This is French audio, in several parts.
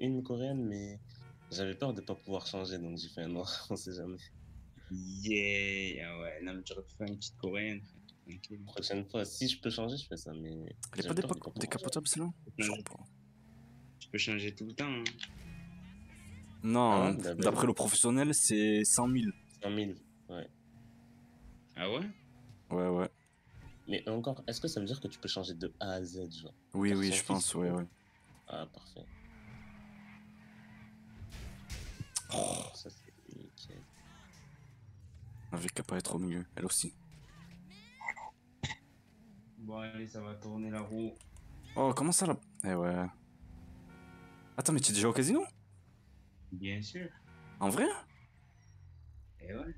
une coréenne, mais j'avais peur de pas pouvoir changer, donc j'ai fait un noir, on sait jamais. Yeah! Ah ouais, non, mais j'aurais pu faire une petite coréenne, frère. Tranquille. Prochaine fois, si je peux changer, je fais ça, mais Elle est pas j'avais peur de pas pouvoir changer. décapotable celle-là? Je crois pas. Tu peux changer tout le temps, hein. Ah Non, ouais? Bah, d'après le professionnel, c'est 100 000. 100 000, ouais. Ah ouais? Ouais, ouais. Mais encore, est-ce que ça veut dire que tu peux changer de A à Z, genre? Oui, Faire oui, son je pense, fils, ouais, ouais. Ah, parfait. Ça, c'est nickel. Avec qu'à pas être au milieu, elle aussi. Bon, allez, ça va tourner la roue. Oh, comment ça là? Eh ouais. Attends, mais tu es déjà au casino? Bien sûr. En vrai? Eh ouais.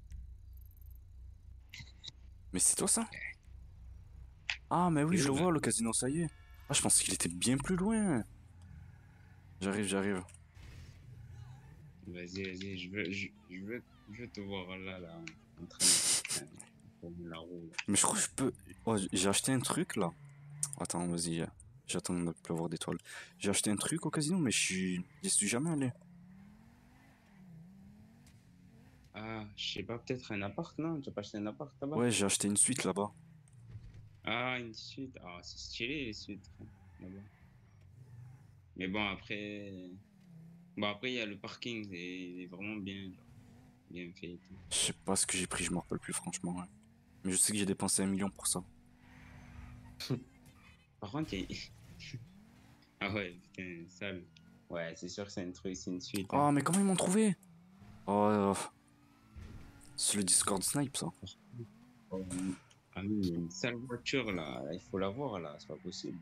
Mais c'est toi ça? Ah, mais oui, je le vois, le casino, ça y est. Ah, je pensais qu'il était bien plus loin. J'arrive, j'arrive. Vas-y, vas-y, je veux te voir là, en train de tourner la roue, là. Mais je crois que je peux. Oh, j'ai acheté un truc là. Attends, vas-y. J'attends de pleuvoir d'étoiles. J'ai acheté un truc au casino, mais j'y suis jamais allé. Ah, je sais pas, peut-être un appart, non? Tu as pas acheté un appart là-bas? Ouais, j'ai acheté une suite là-bas. Ah, une suite. Ah, c'est stylé, les suites, frère, là-bas. Mais bon, après... Bon, après, il y a le parking, il est vraiment bien, genre, bien fait et tout. Je sais pas ce que j'ai pris, je me rappelle plus franchement. Ouais. Mais je sais que j'ai dépensé 1 million pour ça. Par contre, il y a... Ah ouais, putain, sale. Ouais, c'est sûr que c'est un truc, c'est une suite, hein. Oh, mais comment ils m'ont trouvé? Oh, c'est le Discord snipe ça. Oh, ah, mais il y a une sale voiture, là. Il faut la voir, là. C'est pas possible.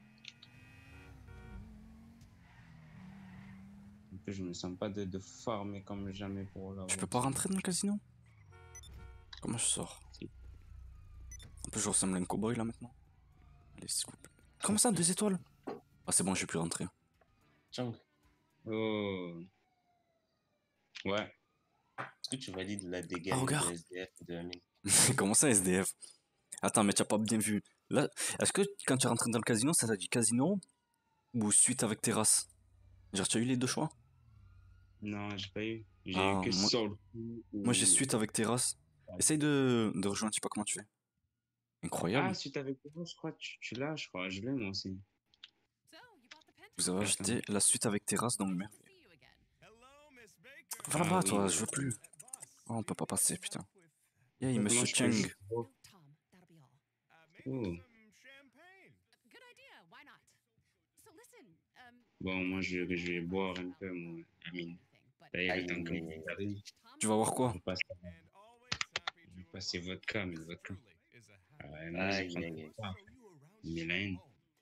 En plus, je me sens pas de farmer comme jamais pour la Je peux pas voiture. rentrer dans le casino? Comment je sors? Si. Un peu, je ressemble à un cowboy là maintenant. Allez, s'il vous plaît. Comment ça, 2 étoiles? Ah, c'est bon, j'ai pu rentrer. Chang, Oh. Ouais. est-ce que tu valides la Ah, dégaine de regarde! SDF de Amine? Comment ça, SDF? Attends, mais tu as pas bien vu. Là, est-ce que quand tu es rentré dans le casino, ça t'a dit casino ou suite avec terrasse? Genre, tu as eu les deux choix? Non, j'ai pas eu. J'ai eu Ah, que sur le coup moi j'ai ou... suite avec terrasse. Essaye de rejoindre, je sais pas comment tu fais. Ah, Incroyable. suite avec toi, je crois, tu l'as, je crois. Je l'ai, moi aussi. Vous avez Attends. acheté la suite avec terrasse, donc merde. Va Ah là-bas, oui, toi, bah, je veux plus. Oh, on peut pas passer, putain. Hey, moi, monsieur je peux Cheng. juste... Oh. Bon, moi, je vais boire un peu, moi, Amine. D'ailleurs, le Aïe, temps que aïe, aïe. arrive, Tu vas voir quoi? je vais passer vodka, mais vodka. Ah ouais, moi, je Aïe, prends aïe, aïe. pas. Mais la haine.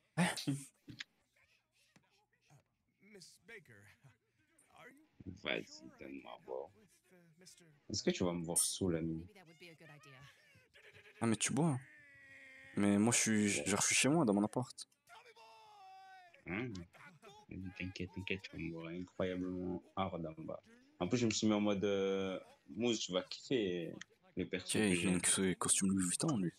Vas-y, donne-moi boire. Est-ce que tu vas me voir sous Amine? Ah, mais tu bois. Mais moi, genre, je suis chez moi, dans mon appart. Hein? Vas-y, t'inquiète, t'inquiète, tu vas me voir incroyablement hard en bas. En plus, je me suis mis en mode mousse, tu vas kiffer les Ok, persos que il vient j'ai. avec ce costume Louis Vuitton, lui.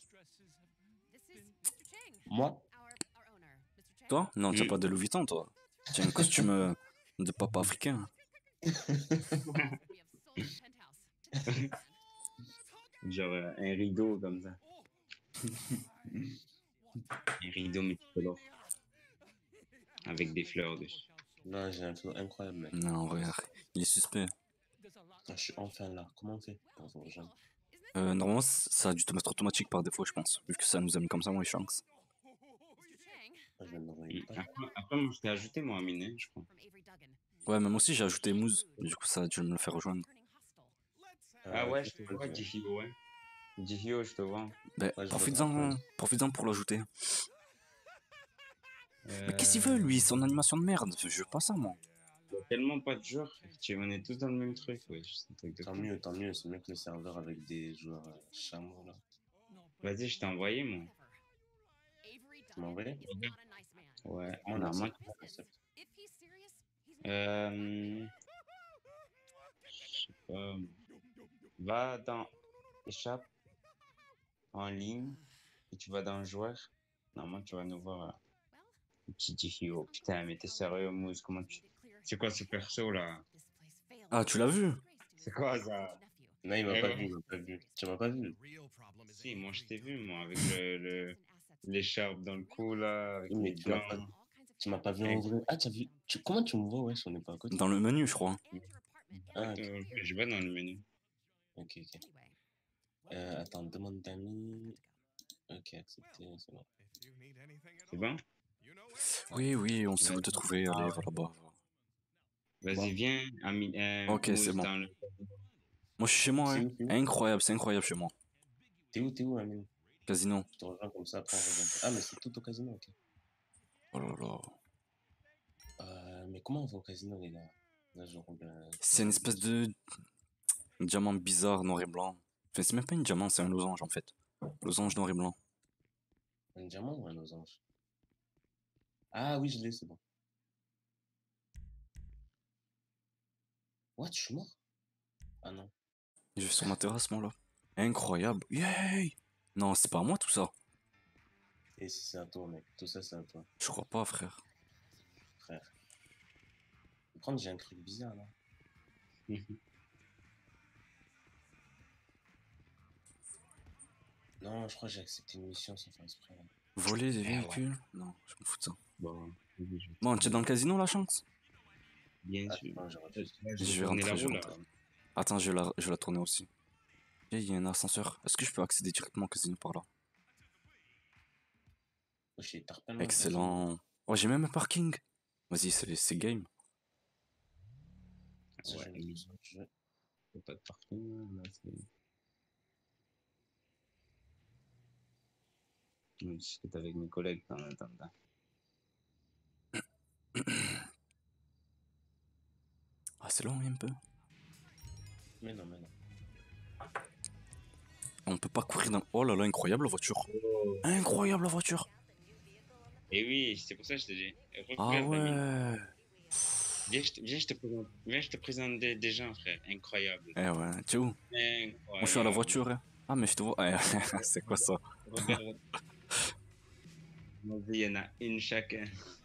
Moi? Toi? Non, t'as pas de Louis Vuitton, toi. Tu as un costume de papa africain. Genre un rideau comme ça. Un rideau multicolore. Avec des fleurs dessus. Non, j'ai un flow incroyable, mec. Non, regarde, il est suspect. Ah, je suis enfin là. Comment on fait pour se rejoindre? Normalement, ça a dû te mettre automatique par défaut, je pense. Vu que ça nous a mis comme ça, moi, les chances. Ah, je viens d'envoyer une page. Après, moi, je t'ai ajouté, moi, Amine, hein, je crois. Ouais, mais moi aussi, j'ai ajouté Mousse. Du coup, ça a dû me le faire rejoindre. Ah ouais, je te Je peux le vois, faire. Jihio, ouais. Jihio, je te vois. Ben, Ouais, je regarde. profites-en pour l'ajouter. Mais qu'est-ce qu'il veut, Euh... lui? Son animation de merde. Je veux pas ça, moi. Il y a tellement pas de joueurs, on est tous dans le même truc, ouais. C'est un truc de Tant fou. mieux, tant mieux. C'est mieux que le serveur avec des joueurs chameaux, là. Vas-y, je t'ai envoyé, moi. Tu m'as envoyé? Ouais, Comment on normalement. accepte? Comment on accepte? Euh... Je sais pas. Va dans échappe en ligne et tu vas dans joueur. Normalement, tu vas nous voir là. Petit Jihio. Putain, mais t'es sérieux, Mousse? Comment tu C'est quoi ce perso là? Ah, tu l'as vu? C'est quoi ça? Non, il m'a Eh pas ouais. vu, il m'a pas vu. Tu m'as pas vu? Si, moi je t'ai vu, moi, avec l'écharpe dans le cou là, avec Oui, mais les gants. tu m'as pas vu en Et- vrai. Ah, tu as vu? Comment tu me vois? Ouais, on n'est pas à côté. Dans le menu, je crois. Ah, ok, Je vais dans le menu. ok. Attends, demande d'amis. Ok, accepté, c'est bon. C'est bon? Oui, oui, on sait où Vas-y. te trouver. Allez, va là-bas. Vas-y, Bon, viens, Ok, c'est Mousse, bon. dans le... Moi, je suis chez moi, c'est hein. où, c'est où? Incroyable, c'est incroyable chez moi. T'es où, Amine? Casino. Je te rejoins comme ça, après on rejoint. Ah, mais c'est tout au casino, ok. Oh là là. Mais comment on va au casino, les gars? Là, je regarde. C'est une espèce de diamant bizarre, noir et blanc. Enfin, c'est même pas une diamant, c'est un losange en fait. Losange noir et blanc. Un diamant ou un losange? Ah oui, je l'ai, c'est bon. What, je suis mort? Ah non. Je vais sur ma terrasse, moi là. Incroyable. Yay! Non, c'est pas à moi tout ça. Et si c'est à toi, mec. Tout ça, c'est à toi, Je crois pas, frère. frère. Par contre, j'ai un truc bizarre là. Non, je crois que j'ai accepté une mission sans faire exprès, là. Voler des Ah ouais. véhicules? Non, je m'en fous de ça. Bon, vas-y, je vais Bon, tu es dans le casino, la chance? bien sûr. Attends, j'ai refait. Là, Je vais tourner la rentrer, je vais roue là. rentrer. Attends, je vais la tourner aussi. Il y a un ascenseur. Est-ce que je peux accéder directement au casino par là? Oh, j'ai Tarpin, Excellent. Oh, j'ai même un parking. Vas-y, c'est game. Ça, Ouais, je vais mais mettre ça, je vais- y a pas de parking là. Je discute avec mes collègues en attendant. Ah, c'est long un peu. Mais non, mais non. On peut pas courir dans... Oh là là, incroyable la voiture. Incroyable la voiture. Et oui, c'est pour ça que je te dis. Ah Regarde, Amine. ouais. Viens, je te présente des gens, frère. Incroyable. Eh ouais, tu es où? Moi je suis à la Incroyable. voiture. Hein. Ah mais je te vois. Eh, c'est quoi ça? Regarde. Vas-y, il y en a une chacun.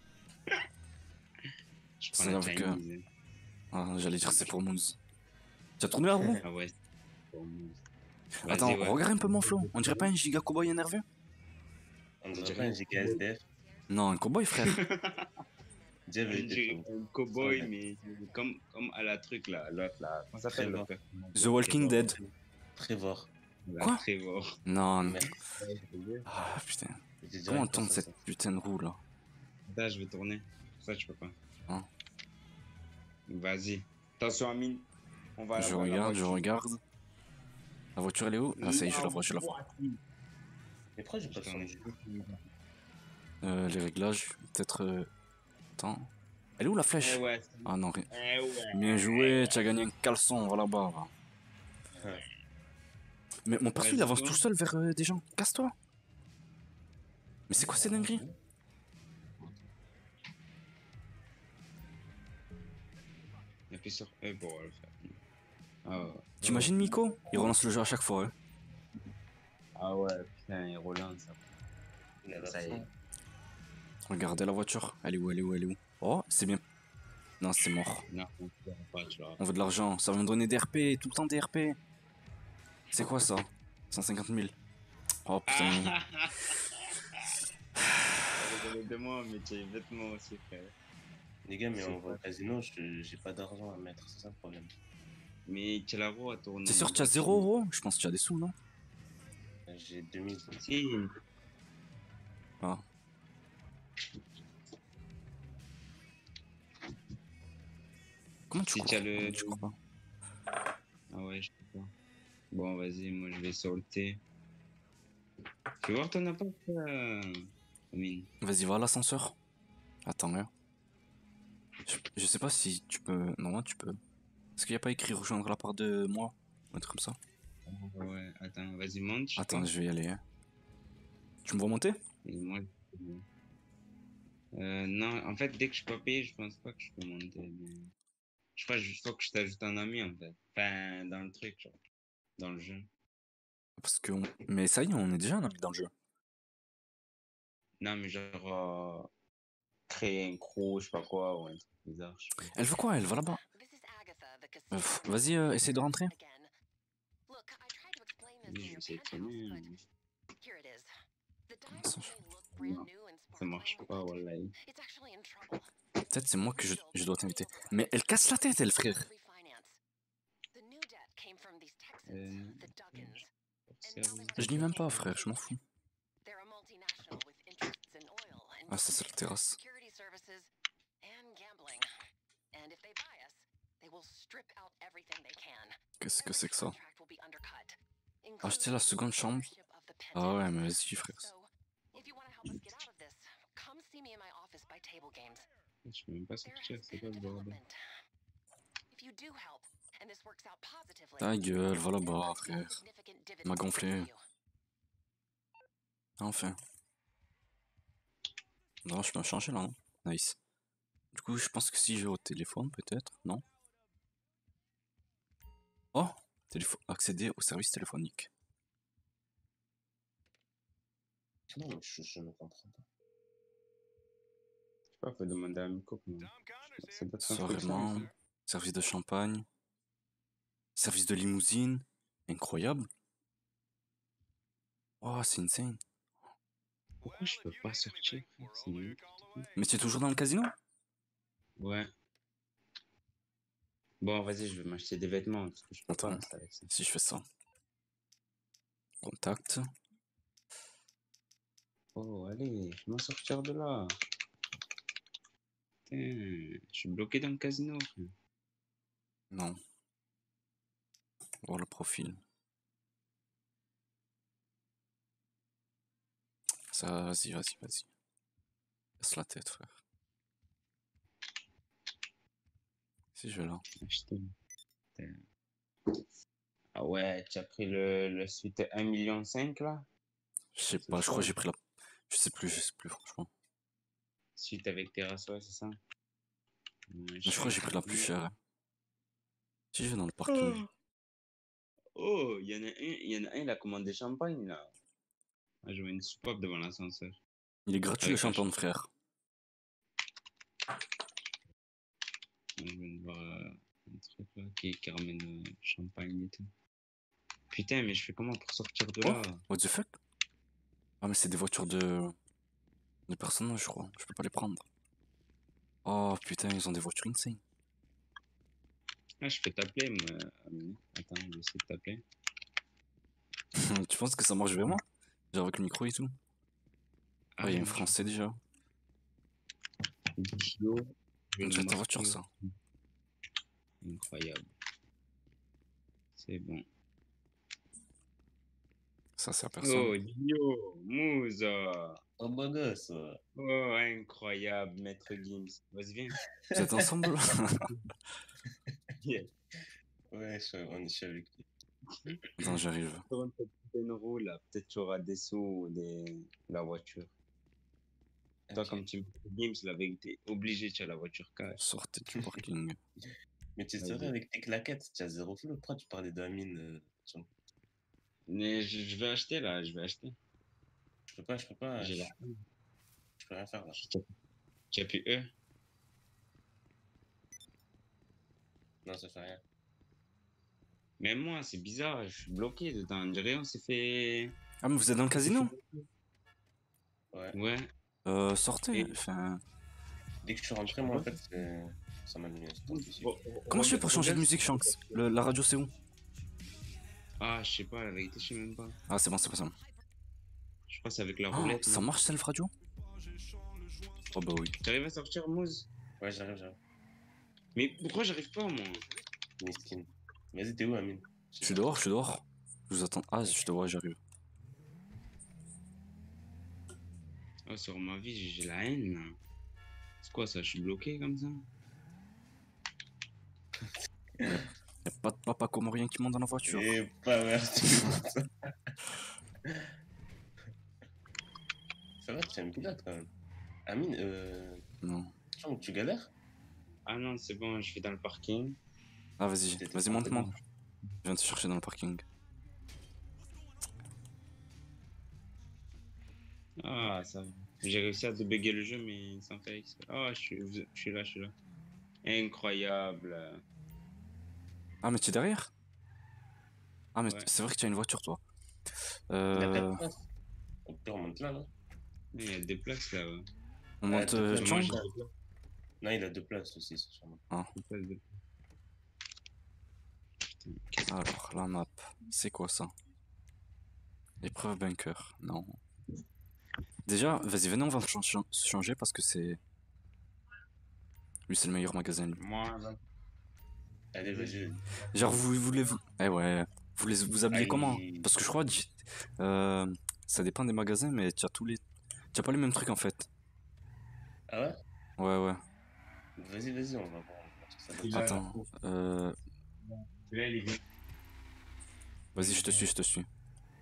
Je prends C'est la avec... Chinese. Ah, j'allais dire c'est pour Moons. Tu as tourné la roue? Ah ouais, c'est pour nous. Attends, Vas-y, ouais. regarde un peu mon flow. On dirait pas un giga cowboy énervé? On dirait pas un GKSDF. Non, un cowboy frère. Dis la On vérité, dirait frérot. un cowboy, Ouais. mais comme à la truc là, l'autre là. Comment ça s'appelle Trevor. le personnage? The Walking Trevor. Dead. Trevor. Là, Quoi? Trevor. Non. Merde. Ah putain. Je te dirais Comment on que tourne ça, cette ça. putain de roue là? Là, je vais tourner. Ça, tu peux pas. Hein? Vas-y. Attention, Amine. On va Je voir la regarde, je voiture. regarde. La voiture elle est où? Ah ça y est, je la vois, je la vois. Mais pourquoi j'ai pas Putain, son Les réglages, peut-être... Attends. Elle est où la flèche? Eh ouais. Ah non, rien. Eh ouais. Bien joué, tu as gagné un caleçon, va là-bas. Va. Ouais. Mais mon perso il Vas-y, avance toi. tout seul vers des gens. Casse-toi. Mais c'est quoi ces dingueries? Appuie sur E pour le faire. Ah ouais. T'imagines Miko? Il relance le jeu à chaque fois. Hein. Ah ouais, putain, il relance. Il a la Ça y est. fin. Regardez la voiture. Elle est où? Elle est où? Elle est où? Oh, c'est bien. Non, c'est mort. Non, tu l'auras pas, tu l'auras On veut de l'argent. Ça va me donner des RP. Tout le temps des RP. C'est quoi ça? 150 000. Oh putain. Désolé de moi, mais tu es vêtements aussi, frère. Les gars, mais C'est on va pas- au casino, j'ai pas d'argent à mettre, c'est ça le problème. Mais tu as la roue à tourner. T'es sûr que tu as 0 euros? Je pense que tu as des sous, non? J'ai 2000. Si. Ah. Comment tu Si cours? tu as le- Tu cours pas? Ah ouais, je sais pas. Bon, vas-y, moi je vais sauter. Tu veux voir ton appart, Amine? Vas-y, va à l'ascenseur. Attends, hein. Je sais pas si tu peux. Non, tu peux. Est-ce qu'il n'y a pas écrit rejoindre la part de moi? Un truc comme ça. Ouais, attends, vas-y, monte. je sais Attends, pas. je vais y aller. Hein. Tu me vois monter? Et moi, non, en fait, dès que je peux payer, je pense pas que je peux monter. Mais... Je crois qu'il faut que je t'ajoute un ami, en fait. Enfin, dans le truc, genre. Dans le jeu. Parce que. Mais ça y est, on est déjà un ami dans le jeu. Non, mais genre. créer un crew, je sais pas quoi, ou un truc bizarre. Je sais pas. Elle veut quoi? Elle va là-bas. Vas-y, essaye de rentrer. Oui, je vais essayer de sonner. Ça, Non, ça marche pas, wallahi. Peut-être c'est moi que je dois t'inviter. Mais elle casse la tête, elle, frère. Service Je de dis même pas, paiement. frère, je m'en fous. Ah, ça, c'est la terrasse. Qu'est-ce que c'est que ça? Acheter la seconde chambre? Ah ouais, mais vas-y, frère. Je peux même pas sortir, c'est quoi le bordel? Ta gueule, va là-bas, frère. M'a gonflé. Enfin. Non, je peux changer là, non? Nice. Du coup, je pense que si j'ai au téléphone, peut-être, non? Oh! Accéder au service téléphonique. Non, je ne comprends pas. Je sais pas, faut demander à Miko. C'est pas ça. Soirée, service de champagne. Service de limousine. Incroyable. Oh, c'est insane. Pourquoi je peux pas sortir, frère? C'est nul. Mais tu es toujours dans le casino? Ouais. Bon, vas-y, je vais m'acheter des vêtements, parce que je peux pas Attends, rester avec ça. si je fais ça. Contact. Oh, allez, je vais m'en sortir de là. Putain, je suis bloqué dans le casino, frère. Non. Voir le profil. Ça, vas-y. Laisse la tête, frère. Si je vais là. Acheter. Putain. Ah ouais, tu as pris le suite 1,5 million là? Je sais C'est pas, je crois chaud. que j'ai pris la... Je sais plus, franchement. Suite avec terrasse, ouais, c'est ça? Ouais, Mais je crois que j'ai pris la plus chère. Hein. Si je vais dans le Oh, parking. oh, il y en a un, il a commandé champagne, là. Ah, je vois une soupape devant l'ascenseur. Il est gratuit le Avec un champagne, frère. Je viens de voir un truc là qui ramène champagne et tout. Putain, mais je fais comment pour sortir de Oh, là? what the fuck? Ah, mais c'est des voitures de personnages, je crois. Je peux pas les prendre. Oh putain, ils ont des voitures insane. Ah, je peux t'appeler, moi. Attends, je vais essayer de t'appeler. Tu penses que ça marche vraiment? Genre avec le micro et tout? Oh, il y a un français déjà. Guillaume, je vais On le dirait ta marquer. voiture, ça. Incroyable. C'est bon. Ça, c'est à personne. Oh, Dio, Mouza. Oh, beau gosse. Oh, incroyable, Maître Gims. Vas-y, viens. Vous êtes ensemble? Yeah. Ouais, on est chez avec lui. Attends, j'arrive. Sur une petite roue, là. Peut-être tu auras des sous ou la voiture. Toi, Ok. comme tu me dis, Gims, la vérité, obligé, tu as la voiture cash. Sortez du parking. Mais tu serais avec tes claquettes, tu as zéro flow. Pourquoi tu parlais d'Amine Mais je vais acheter, là, je vais acheter. Je peux pas. J'ai Je, la... je peux rien faire là. Tu as pu E? Non, ça fait rien. Même moi, c'est bizarre, je suis bloqué dedans. On dirait on s'est fait... Ah, mais vous êtes dans le casino? Ouais. Ouais. Sortez. Et- Enfin... Dès que je suis rentré, moi, en fait, ça m'a mis un Bon, Comment je fais pour changer de regarde- musique, Shanks? La radio, c'est où? Ah, je sais pas, la vérité, je sais même pas. Ah, c'est bon, c'est pas ça. Je crois que c'est avec la Oh, roulette. ça non? marche, self radio? Oh, bah oui. Tu arrives à sortir, Mousse? Ouais, j'arrive. Mais pourquoi j'arrive pas, moi? Miskin. Vas-y, t'es où, Amine? Je suis dehors. Je vous attends. Ah, je te vois, j'arrive. Oh, sur ma vie, j'ai la haine, là. C'est quoi ça? Je suis bloqué comme ça? Y'a pas de papa comorien qui monte dans la voiture. Et pas merci. Ça va, tu es un pilote quand même. Amine, Non. tu galères? Ah non, c'est bon, je vais dans le parking. Ah, vas-y, T'étais vas-y, pas monte-moi. dedans. Je viens te chercher dans le parking. Ah, ça va. J'ai réussi à débugger le jeu, mais sans faire exprès. Oh, je suis là, je suis là. Incroyable. Ah, mais tu es derrière? Ah, mais Ouais. c'est vrai que tu as une voiture, toi. Il a Euh, 4 places. On peut remonter là, non? Il y a des places là. Ouais. on Ah, monte 2 places. Moi, Chang? j'ai Non, il a 2 places aussi, c'est sûrement. Ah, des places de... alors, la map, c'est quoi ça? Épreuve bunker, non. Déjà, vas-y, venez, on va changer parce que c'est... Lui, c'est le meilleur magasin, lui. Moi, là, Allez, vas-y. Genre, vous voulez-vous... Eh ouais, vous habillez comment? Aïe. Parce que je crois, euh, ça dépend des magasins, mais tu as tous les... Tu as pas les mêmes trucs, en fait. Ah ouais? Ouais, ouais. Vas-y, on va voir ce que ça donne. celui-là, Attends, celui-là, il est bien. vas-y, je te suis.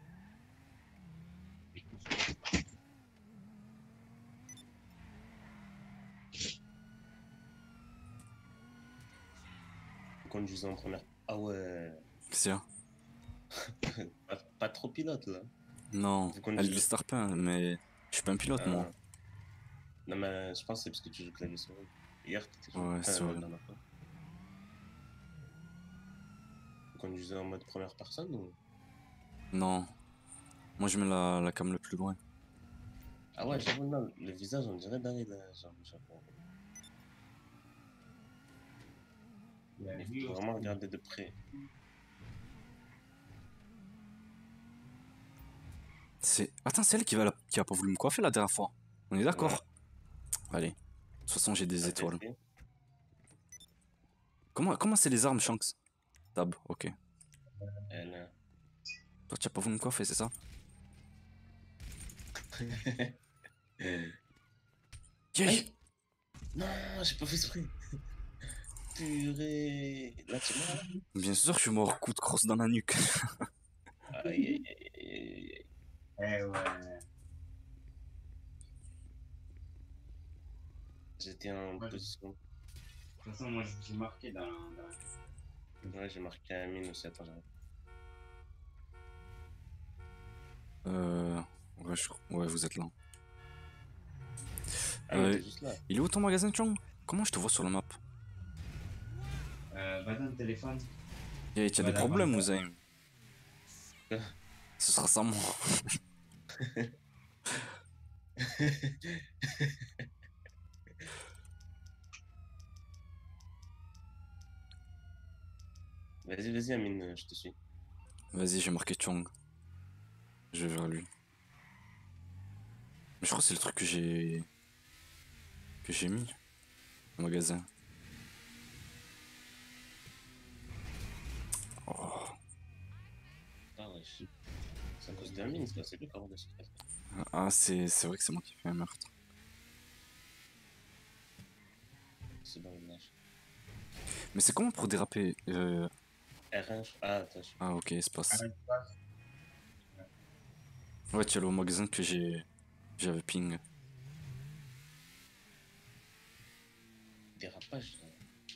Conduisant en première. Ah ouais. Qu'est-ce qu'il y a? Pas trop pilote là. Non, Vous conduisez. Elvis Tarpin, mais je suis pas un pilote, moi. Ah. Non, mais je pense que c'est parce que tu joues clavier souris. Hier, t'étais joué. Ouais, c'est La vrai. dernière fois. Vous conduisez en mode première personne ou? Non, moi je mets la cam le plus loin. Ah ouais, j'avoue, non, le visage, on dirait Daryl, là, j'avoue. Il faut vraiment regarder de près. Attends, c'est elle qui a pas voulu me coiffer la dernière fois. On est d'accord? Allez. De toute façon, j'ai des étoiles. Apprécié. Comment c'est les armes, Shanks? Tab, ok. Elle, Toi, tu as pas voulu me coiffer, c'est ça? Yeah. Aïe. Non, j'ai pas fait exprès. Purée. Là, tu m'as là. Bien sûr, je suis mort, coup de crosse dans la nuque. Aïe, aïe, aïe, aïe. Eh ouais. J'étais en Ouais. position. De toute façon, moi, j'ai marqué dans... Ouais, j'ai marqué un mine aussi. Attends, j'arrive. Ouais, ouais, vous êtes là. Ah, mais t'es juste là. Il est où ton magasin, Chong? Comment je te vois sur la map? Va dans le téléphone. Tu as des Voilà, problèmes, voilà. Ouzaïm? Ce sera ça, moi. Vas-y, Amine, je te suis. Vas-y, j'ai marqué Chong. Je vais vers lui. Mais je crois que c'est le truc que j'ai mis au magasin. Oh. Ah, wesh. C'est à cause d'Amine, ça, c'est lui qui a rendu secret. Ah, c'est vrai que c'est moi qui fais un meurtre. C'est dans l'image. Mais c'est comment pour déraper R1, ah, attends, Ah, ok, espace. Ouais, tu es allé au magasin que j'avais ping. dérapage. Là.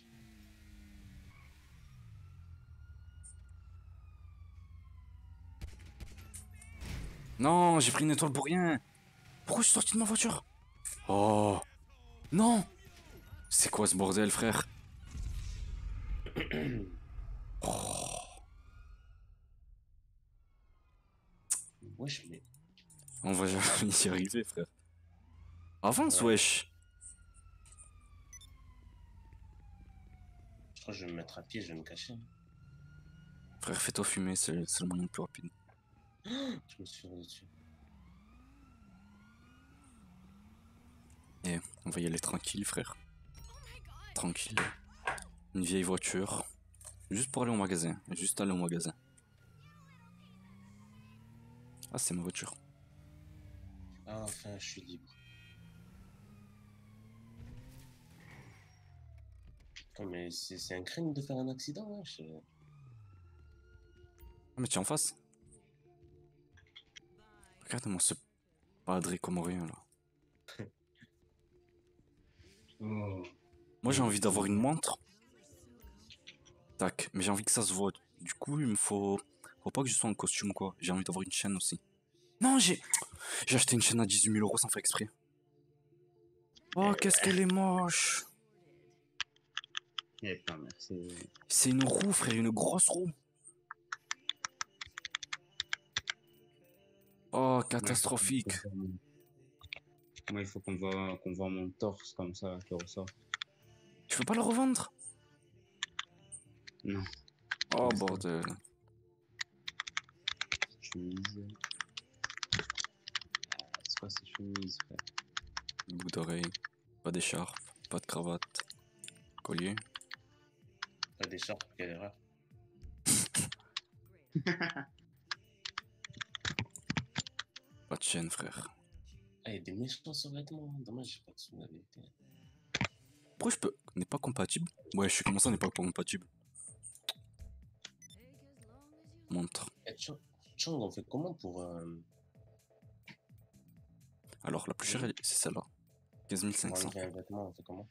Non, j'ai pris une étoile pour rien. Pourquoi je suis sorti de ma voiture? Oh. Non. C'est quoi ce bordel, frère? Oh. Wesh, mais. On va jamais y arriver, frère. Avance, Ouais. wesh. Je crois que je vais me mettre à pied, je vais me cacher. Frère, fais-toi fumer, c'est le moyen le plus rapide. Je me suis rendu dessus. Eh, on va y aller tranquille, frère. Tranquille. Une vieille voiture. Juste pour aller au magasin. Juste aller au magasin. Ah, c'est ma voiture. Ah, enfin, je suis libre. Oh, mais c'est un crime de faire un accident, wesh. Ah, mais tu es en face. Regarde-moi ce padré comorien, là. Oh. Moi, j'ai envie d'avoir une montre. Tac, mais j'ai envie que ça se voit. Du coup, il me faut... Faut pas que je sois en costume, quoi. J'ai envie d'avoir une chaîne aussi. Non, j'ai acheté une chaîne à 18 000 € sans faire exprès. Oh, qu'est-ce qu'elle est moche! Eh, pas merci. C'est une roue, frère, une grosse roue. Oh, catastrophique. Moi, il faut qu'on voit mon torse comme ça qui ressort. Tu veux pas le revendre? Non. Oh, Laisse-le. bordel. Chemise. C'est quoi ces chemises, frère? Boucle d'oreille. Pas d'écharpe, pas de cravate. Collier. Pas d'écharpe, quelle erreur. Pas de chaîne, frère. Ah, il y a des méchants survêtements. Dommage, j'ai pas de sous la vérité. Pourquoi je peux. N'est pas compatible? Ouais, je suis comme ça, n'est pas compatible. Montre. Eh, Chang, on fait comment pour. Alors, la plus chère, c'est celle-là. Pour 15 500. enlever un vêtement, on fait comment?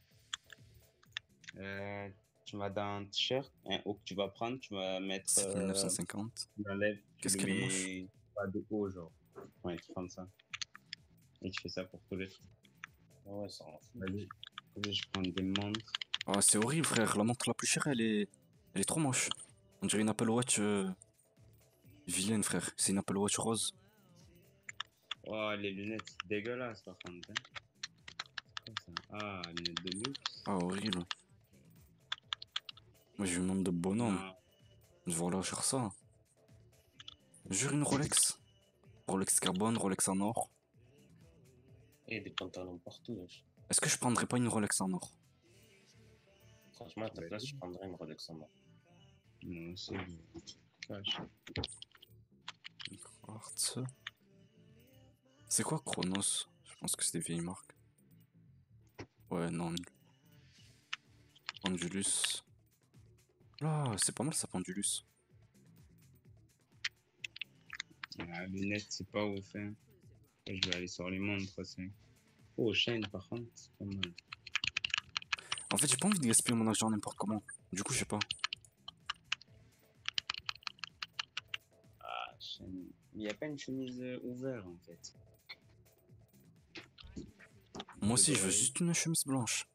Tu vas dans un t-shirt, un haut que tu vas prendre, tu vas mettre. 7 950. Tu l'enlèves, tu Qu'est-ce le qu'elle est mets pas de haut, genre. Ouais, tu prends ça. Et tu fais ça pour tous les trucs. Ouais, ça rend fou. Vas-y. Je prends des montres. Oh, c'est horrible, frère. La montre la plus chère, elle est trop moche. On dirait une Apple Watch vilaine, frère. C'est une Apple Watch rose. Oh, les lunettes, c'est dégueulasse par contre. Hein. C'est quoi ça? Ah, lunettes de luxe. Ah, horrible. Moi, j'ai une montre de bonhomme. Ah, Je vais aller chercher ça. Jure une Rolex. Rolex carbone, Rolex en or. Et des pantalons partout, wesh. Est-ce que je prendrais pas une Rolex en or? Franchement, à ta place, je prendrais une Rolex en or. moi aussi, je cache. Quartz. C'est quoi Chronos? Je pense que c'est des vieilles marques. Ouais, non. Pendulus. Là, c'est pas mal ça, Pendulus. Ah, lunettes, c'est pas ouf. Hein. Je vais aller sur les montres aussi. Oh, chaîne par contre, c'est pas mal. En fait, j'ai pas envie de gaspiller mon argent n'importe comment. Du coup, je sais pas. Ah, chaîne. Il n'y a pas une chemise ouverte en fait. Moi aussi, je veux juste une chemise blanche.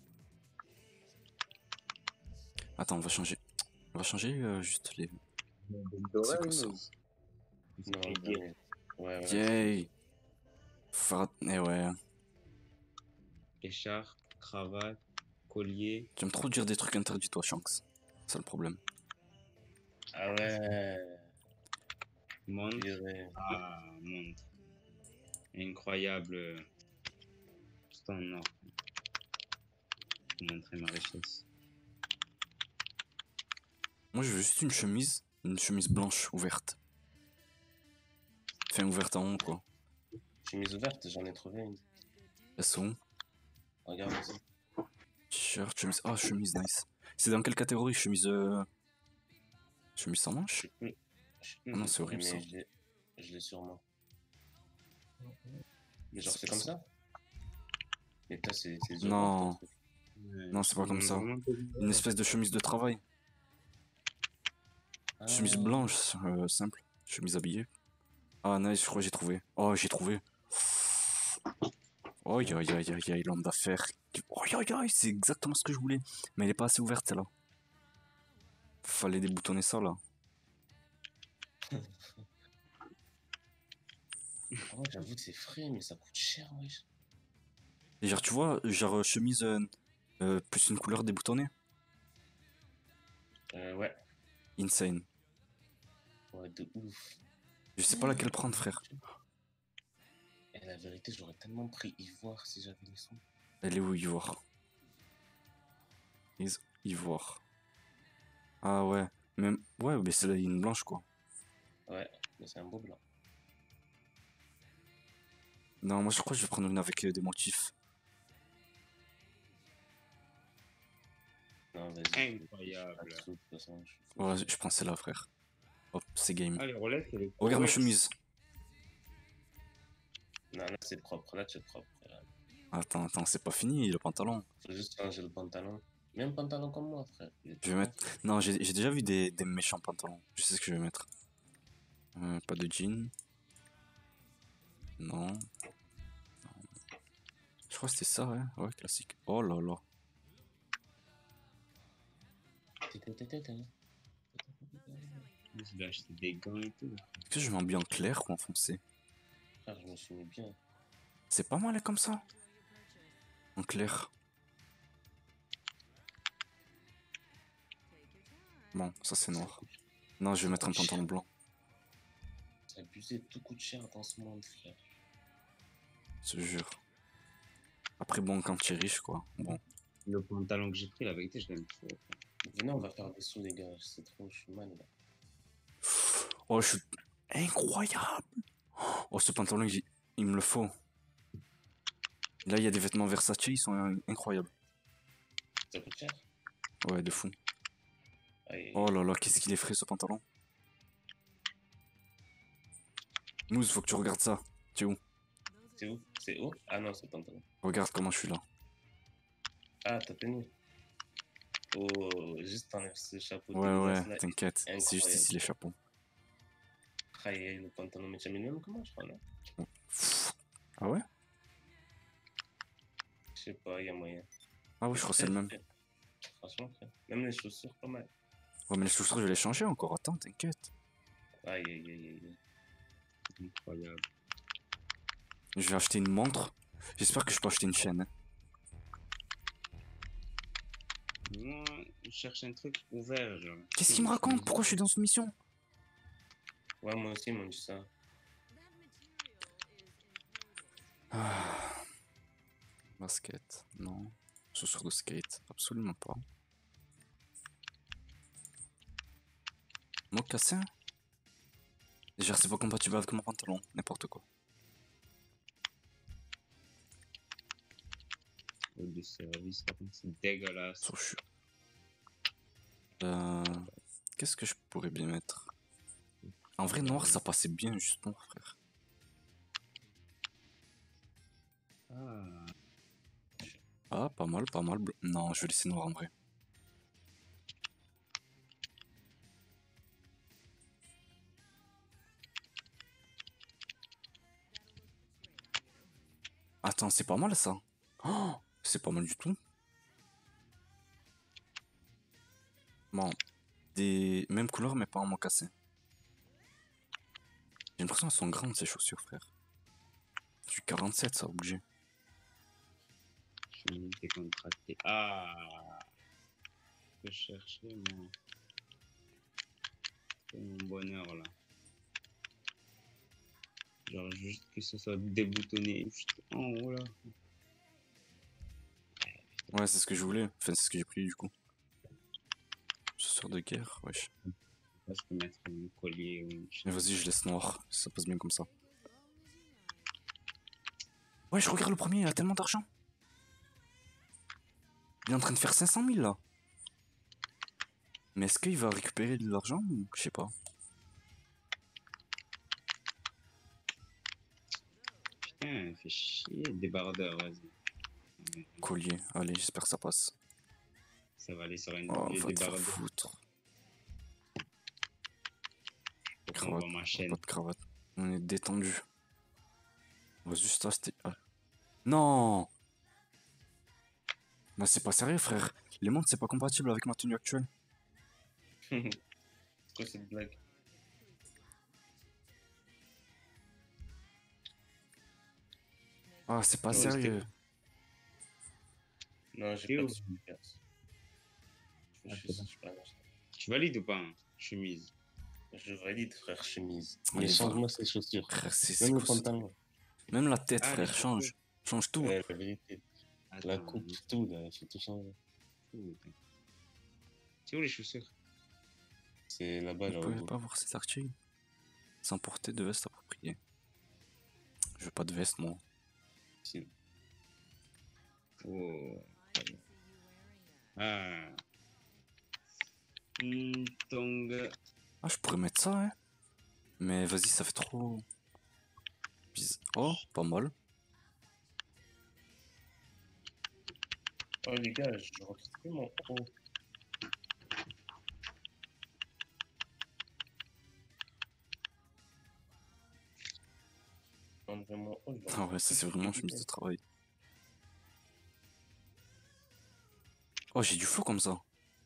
Attends, on va changer. On va changer juste les. C'est quoi ça? Non, mais... Ouais, ouais. Yay! Faut faire. Eh ouais. Écharpe, cravate, collier. J'aime trop dire des trucs interdits, toi, Shanks. C'est le problème. Ah ouais. Montre. Purée. Ah, montre. Incroyable. Tout en or. Pour montrer ma richesse. Moi, je veux juste une chemise blanche ouverte. Enfin, ouverte en haut, quoi. Chemise ouverte, j'en ai trouvé une. Elles sont où? Regarde aussi. T-shirt, chemise. Ah, chemise, nice. C'est dans quelle catégorie? Chemise. Chemise sans manche? Je sais plus Ah non, où c'est j'ai trouvé, horrible, mais ça. je l'ai sur moi. Mais genre, C'est c'est pas comme ça. ça? Mais toi, c'est Non. ton truc. Non, c'est pas comme ça. Une espèce de chemise de travail. Ah, Chemise blanche, simple. Chemise habillée. Ah, nice, je crois que j'ai trouvé. Oh, j'ai trouvé. Oh, aïe, aïe, aïe, aïe, aïe, l'homme d'affaires. Oh, aïe, aïe, aïe, c'est exactement ce que je voulais. Mais elle est pas assez ouverte, celle-là. Fallait déboutonner ça, là. Ah ouais, j'avoue que c'est frais, mais ça coûte cher, wesh. Et genre, tu vois, genre chemise plus une couleur déboutonnée. Ouais. Insane. Ouais, de ouf. Je sais pas laquelle prendre, frère. Et la vérité, j'aurais tellement pris ivoire si j'avais les sons. Elle est où, Ivoire? Ivoire. Ah ouais. Même... Ouais, mais c'est la ligne blanche, quoi. Ouais, mais c'est un beau blanc. Non, moi je crois que je vais prendre une avec des motifs. Non, vas-y. Incroyable. De toute façon, je suis fou. Ouais, je prends celle-là, frère. Hop, c'est game. Ah, les Rolex, elle est Regarde ma Rolex. chemise. Non, là, c'est propre. Là, c'est propre. Attends, c'est pas fini, le pantalon. Faut juste changer le pantalon. Même pantalon comme moi, frère. Je vais mettre... Non, j'ai déjà vu des méchants pantalons. Je sais ce que je vais mettre. Pas de jean. Non. Je crois que c'était ça, ouais. Ouais, classique. Oh là là. Je vais acheter des gants et tout. Est-ce que je mets bien en clair ou en foncé? Frère, je me suis mis bien. C'est pas mal comme ça. En clair. Bon, ça c'est noir. Non, je vais mettre un pantalon blanc. C'est abusé, tout coûte cher dans ce monde, frère. Je te jure. Après, bon, quand tu es riche, quoi. Bon. Le pantalon que j'ai pris, la vérité, je l'aime trop. Venez, on va faire des sous, les gars. C'est trop, je suis mal, là. Oh, je suis incroyable. Oh, ce pantalon, il me le faut. Là, il y a des vêtements Versace, ils sont incroyables. Ça coûte cher? Ouais, de fou. Aïe. Oh là là, qu'est-ce qu'il est frais ce pantalon. Mousse, faut que tu regardes ça. Tu es où? C'est où? C'est où? Ah non, c'est pantalon. Regarde comment je suis là. Ah, ta tenue. Oh, juste enlève ce chapeau Ouais, dégueulasse ouais, là. t'inquiète. C'est juste Incroyable. ici les chapeaux. Aïe, le pantalon, mais tu as mis le même que moi, je crois, non? Ah ouais? Je sais pas, il y a moyen. Ah ouais, je crois que c'est le même. Franchement, frère. Même les chaussures, pas mal. Ouais, mais les chaussures, je vais les changer encore. Attends, t'inquiète. Aïe, aïe, aïe, aïe. Incroyable. Je vais acheter une montre. J'espère que je peux acheter une chaîne. Hein. Moi, je cherche un truc ouvert, genre. Qu'est-ce qu'il me raconte? Pourquoi je suis dans cette mission? Ouais, moi aussi, ils m'ont dit ça. Ah. Basket, non. Chaussures de skate, absolument pas. Mocassin? Déjà, c'est pas compatible avec mon pantalon, n'importe quoi. De service, par contre, c'est dégueulasse. Chaussures. Qu'est-ce que je pourrais bien mettre? En vrai, noir, ça passait bien, justement, frère. Ah, Ah, pas mal, pas mal. Non, je vais laisser noir en vrai. Attends, c'est pas mal ça. Oh, c'est pas mal du tout. Bon, des mêmes couleurs mais pas en mocassin. J'ai l'impression qu'elles sont grandes ces chaussures, frère. Je suis 47, ça, obligé. je suis décontracté. Ah, je cherchais, moi. C'est mon bonheur, là. Genre, juste que ce soit déboutonné juste en haut, là. Ouais, c'est ce que je voulais. Enfin, c'est ce que j'ai pris du coup. Chaussures de guerre, wesh. Là, je peux mettre un collier ou une Mais vas-y, je laisse noir. Ça passe bien comme ça. Ouais, je regarde le premier, il a tellement d'argent. Il est en train de faire 500 000 là. Mais est-ce qu'il va récupérer de l'argent ou je sais pas. Putain, fait chier, débardeur, vas-y. Collier, allez, j'espère que ça passe. Ça va aller sur une Oh, vieux va te faire débardeur. foutre. Faut qu'on Cravate, voit ma pas chaîne. de cravate. On est détendu. On va juste acheter. Ah. Non! Mais c'est pas sérieux, frère. Les montres, c'est pas compatible avec ma tenue actuelle. C'est quoi cette blague? Ah, c'est pas Non, sérieux. Non, j'ai C'est pas où? de super. Ah, Je c'est bon. suis pas acheté. Tu valides ou pas, hein, chemise? Je valide, frère, chemise. Allez, Mais va. change-moi ces chaussures. Frère, c'est Même le quoi ça? pantalon. Même la tête, Ah, frère, les change. Change tout. Ouais, la vérité. La Attends, coupe, tout, là, il faut tout changer. c'est où les chaussures? C'est là-bas, Vous là, au pouvez bout. pas voir cet article sans porter de veste appropriée. Je veux pas de veste, moi. Si. Oh. Ah. Tongue. Ah, je pourrais mettre ça, hein. Mais vas-y, ça fait trop. Oh, pas mal. Oh, les gars, je retrouve plus mon haut. Enlevez mon haut, je Ah ouais, retrouve ça plus. c'est vraiment chemise de travail. Oh, j'ai du flow comme ça.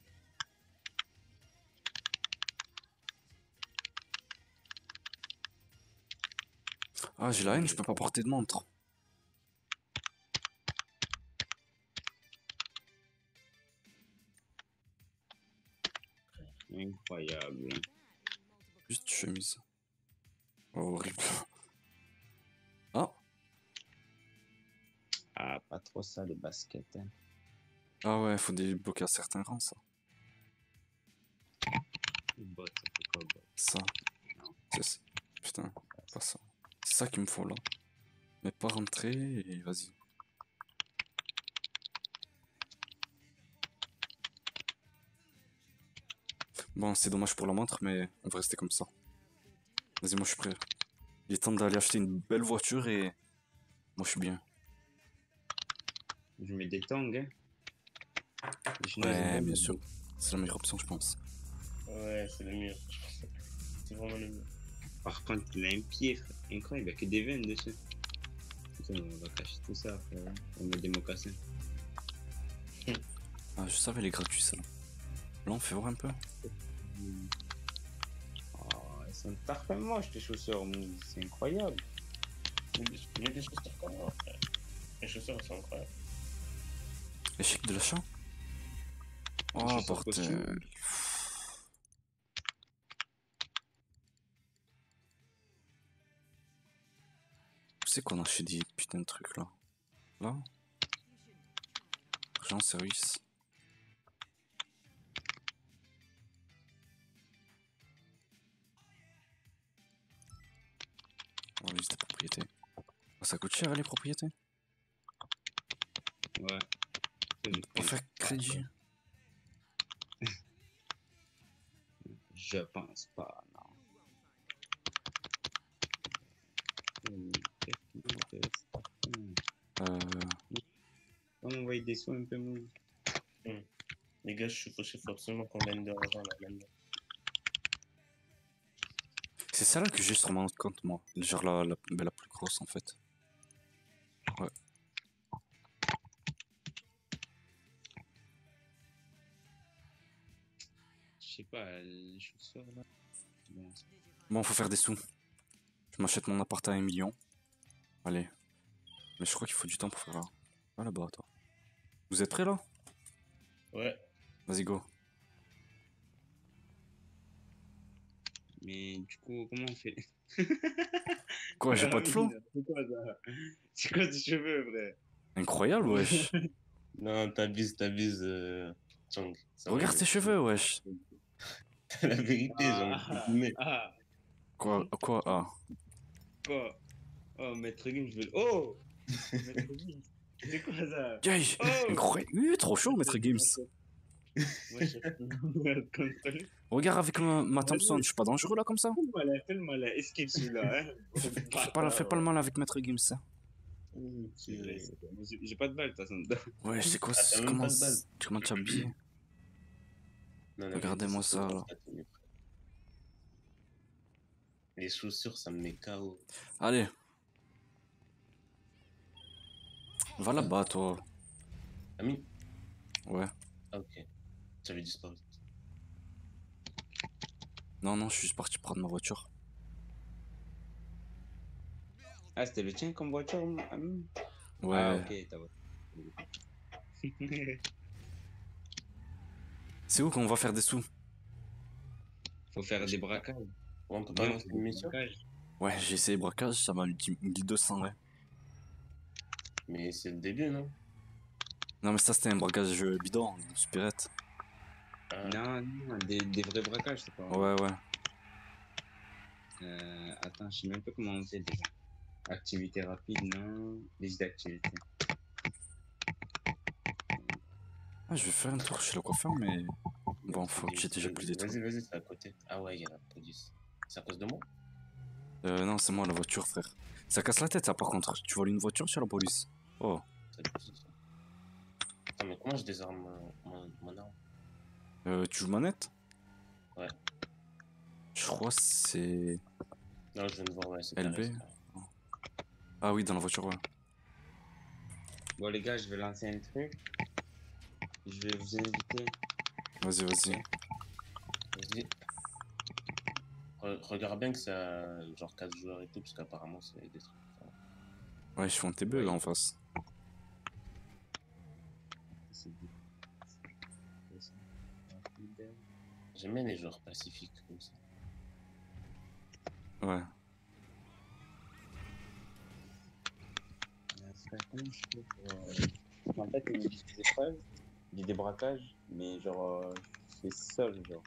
Ah, j'ai la haine, je peux pas porter de montre. Incroyable. Juste chemise. Oh, horrible. Ah, Ah, pas trop ça, le basket. Hein. ah ouais, faut débloquer à certains rangs, ça. Bot, ça fait quoi, bot? Ça. C'est- Putain, pas ça. C'est ça qu'il me faut là. Mais pas rentrer et vas-y. Bon, c'est dommage pour la montre, mais on va rester comme ça. Vas-y, moi je suis prêt. Il est temps d'aller acheter une belle voiture et moi je suis bien. Je mets des tongs, hein. Les Chinois, ils aiment Ouais, bien bien les sûr. bots. C'est la meilleure option, je pense. Ouais, c'est le mieux. C'est vraiment le mieux. Par contre, il a un pied, frère. Incroyable, il y a que des veines dessus. Putain, on va cacher tout ça, frère. On met des mocassins. Ah, je savais, elle est gratuite celle-là. Là, on fait voir un peu. Oh, elles sont parfaitement moches, tes chaussures, Mousse. C'est incroyable. Mais des chaussures comme moi, frère. Les chaussures, elles sont incroyables. Échec de l'achat. Oh, chaussures bordel. costumes. Où c'est qu'on achète des putains de trucs là? Là? Argent, service. On va visiter propriété. Oh, ça coûte cher les propriétés? Ouais. Pour faire crédit. Je pense pas, non. Qu'est-ce qui m'intéresse pas? On envoyer des sous un peu mou. Les gars, je suis fauché, faut absolument qu'on gagne de l'argent là maintenant. C'est ça là que j'ai sur mon compte moi. Genre la plus grosse en fait. Ouais. Je sais pas, les chaussures là. Bon, Bon, faut faire des sous. Je m'achète mon appart à 1 million. Allez. Mais je crois qu'il faut du temps pour faire là. Ah là-bas, toi. Vous êtes prêts là? Ouais. Vas-y, go. mais du coup, comment on fait? Quoi, j'ai pas de flow? C'est quoi ça? C'est quoi tes cheveux, frère? Incroyable, wesh. Non, t'abuses, Chang. Ça va, Regarde tes cheveux, wesh. la vérité, j'ai envie de te filmer. Quoi, ah. Quoi? Oh, Maître Gims, je veux. Oh! Maître Gims, c'est quoi ça? Yay, Oh! incroyable. Trop chaud, maître Gims. Moi, je contrôle. Regarde avec ma Thompson, je suis pas dangereux là comme ça? Fais le malin, esquive celui-là, hein? Fais pas le mal avec maître Gims, hein. C'est vrai, c'est vrai. Mais j'ai pas de balle, de toute façon. Ouais, c'est quoi, Ah, t'as même pas de balle. comment t'habilles? Non, la Regardez-moi vérité, c'est ça, que là. t'as tenu, frère. Les chaussures, ça me met KO. Allez. Va là-bas, toi. Ami? Ouais. Ah, ok. J'avais disparu. Non, je suis juste parti prendre ma voiture. Ah, c'était le tien comme voiture, ami? Ouais. Ah, ok, ta voiture. C'est où qu'on va faire des sous? Faut faire des braquages. Ouais, on peut pas Viens, on lancer fait une des mission? braquages. Ouais, j'ai essayé braquage, ça m'a dit 1200, ouais. Mais c'est le début, non? Non, mais ça, c'était un braquage bidon, une supérette. Ah, Non, des vrais braquages, c'est pas. Ouais. Attends, je sais même pas comment on fait déjà. Activité rapide, non. Liste d'activités. Ah, je vais faire un tour chez le coiffeur, mais bon, faut que j'ai déjà plus des trucs. Vas-y, c'est à côté. Ah ouais, il y a la police. C'est à cause de moi? Non, c'est moi la voiture, frère. Ça casse la tête, ça, par contre. Tu voles une voiture chez la police. Oh. C'est ça. Attends, mais comment je désarme mon arme? Tu joues manette? Ouais. Je crois que c'est Non, je viens de voir, ouais, c'est LB. carré, c'est carré. Ah oui, dans la voiture, ouais. Bon, les gars, je vais lancer un truc. Je vais vous inviter. Vas-y, vas-y. Vas-y. Regarde bien que c'est genre 4 joueurs et tout, parce qu'apparemment c'est des trucs. Enfin, Ouais, je suis en TB là en face. C'est bon. j'aime bien les joueurs pacifiques comme ça. Ouais. Comment je fais pour... En fait, il me dit des épreuves, il dit des braquages, mais genre, je fais seul, genre.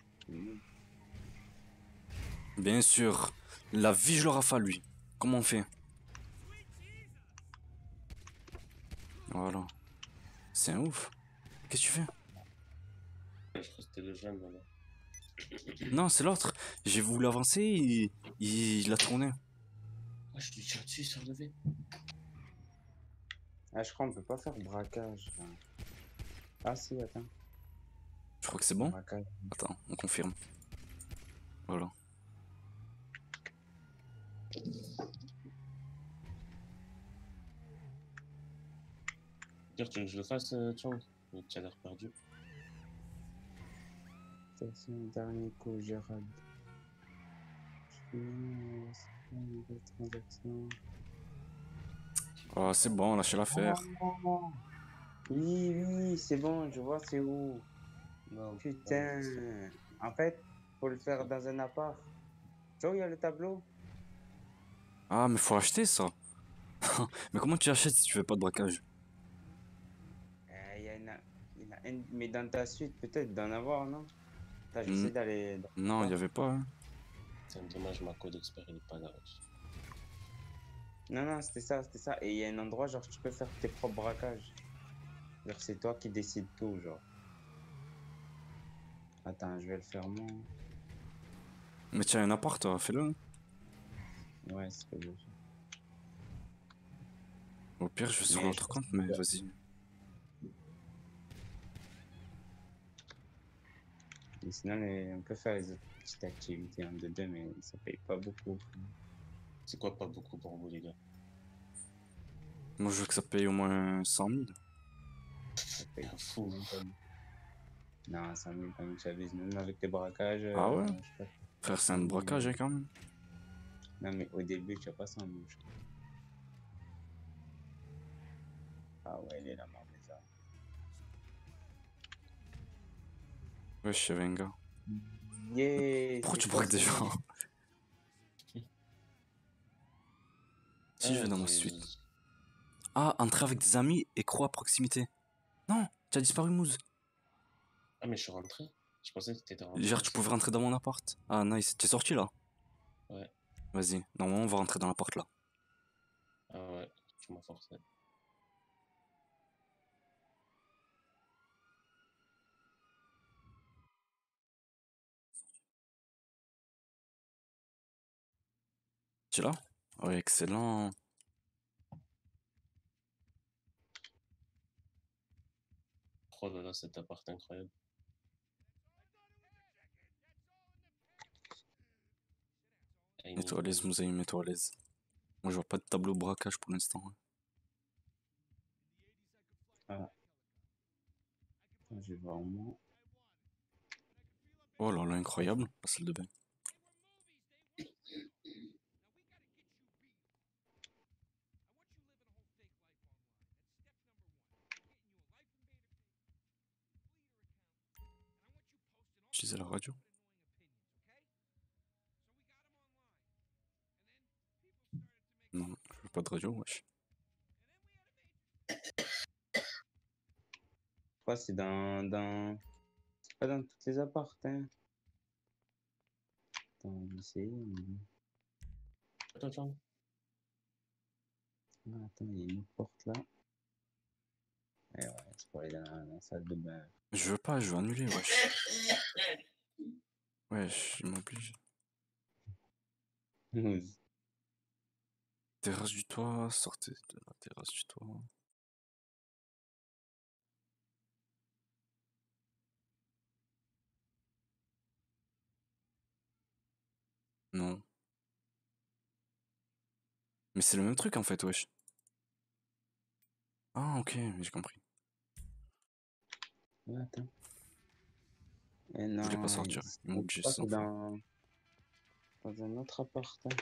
Bien sûr. La vie, je leur a lui. Comment on fait? Voilà. C'est un ouf. Qu'est-ce que tu fais? Je crois que c'était le jeune là. Non, c'est l'autre. J'ai voulu avancer, il a tourné. Ouais, je lui tire dessus, il s'est relevé. Ah, je crois qu'on peut pas faire braquage, là. Ah si, attends. Je crois que c'est bon. Braquage. Attends, on confirme. Voilà. Dire, tu veux que je le fasse, Chang? Tu as l'air perdu. Attention, dernier coup, Gérald. Je fais une nouvelle transaction. Oh, c'est bon, lâchez l'affaire. Oui, oui, c'est bon, je vois c'est où. Non, Putain. En fait, faut le faire dans un appart. Tu vois, il y a le tableau. Ah, mais faut acheter ça. Mais comment tu achètes si tu fais pas de braquage? Il y en a une, mais dans ta suite, peut-être d'en avoir, non? Attends, Hmm. j'essaie d'aller. Non, il y avait pas. Hein. c'est dommage, ma code expert, il est pas là. Wesh. Non, non, c'était ça, c'était ça. Et il y a un endroit, genre, tu peux faire tes propres braquages. Genre, c'est toi qui décides tout, genre. Attends, je vais le faire moi. Mais tiens, un appart, toi, fais-le. Hein. Ouais, c'est ce que je veux faire. Au pire, je vais sur Mais l'autre compte, mais vas-y. Et sinon, on peut faire les autres petites activités en 2-2, mais ça paye pas beaucoup. C'est quoi pas beaucoup pour vous, les gars? Moi, je veux que ça paye au moins 100 000. Ça paye Fou. même pas. Non, 100 000, quand même, tu abuses. Même avec les braquages, Ah ouais? je sais pas. Frère, c'est un braquage, hein, quand même. Non, mais au début, tu as pas 100 000, je crois. Ah ouais, il est là, Marbeza. Wesh, y'avait un gars. Yeah! Pourquoi c'est tu quoi braques des ça? gens? Si je vais dans ma j'ai- suite. Ah, entrer avec des amis et croix à proximité. Non, tu as disparu, Mousse. Ah, mais je suis rentré. Je pensais que t'étais rentré. Genre, tu pouvais rentrer dans mon appart. Ah, nice. T'es sorti là? Ouais. Vas-y, normalement, on va rentrer dans l'appart là. Ah ouais, tu m'as forcé. Tu es là? Ouais, excellent. Oh là là, cet appart incroyable. Ah, il Mets-toi à l'aise, Mouzaï, mets-toi à l'aise. Moi, je vois pas de tableau braquage pour l'instant. Hein. Ah. Attends, je vais voir moi. Oh là là, incroyable, la salle de bain. Je disais la radio. Non, je veux pas de radio, wesh. Je crois que c'est c'est pas dans toutes les apparts, hein. Attends, on va essayer. Attends, attends. Ah, attends, il y a une autre porte là. Eh ouais, c'est pour aller dans la salle de bain. Je veux pas, je veux annuler, wesh. Wesh, il m'oblige. Terrasse du toit, sortez de la terrasse du toit. Non. Mais c'est le même truc en fait, wesh. Ah, ok, j'ai compris. Ouais, attends. Et Je voulais pas non, sortir. Ils m'ont je obligé crois que sans fois. dans un autre appart. Hein.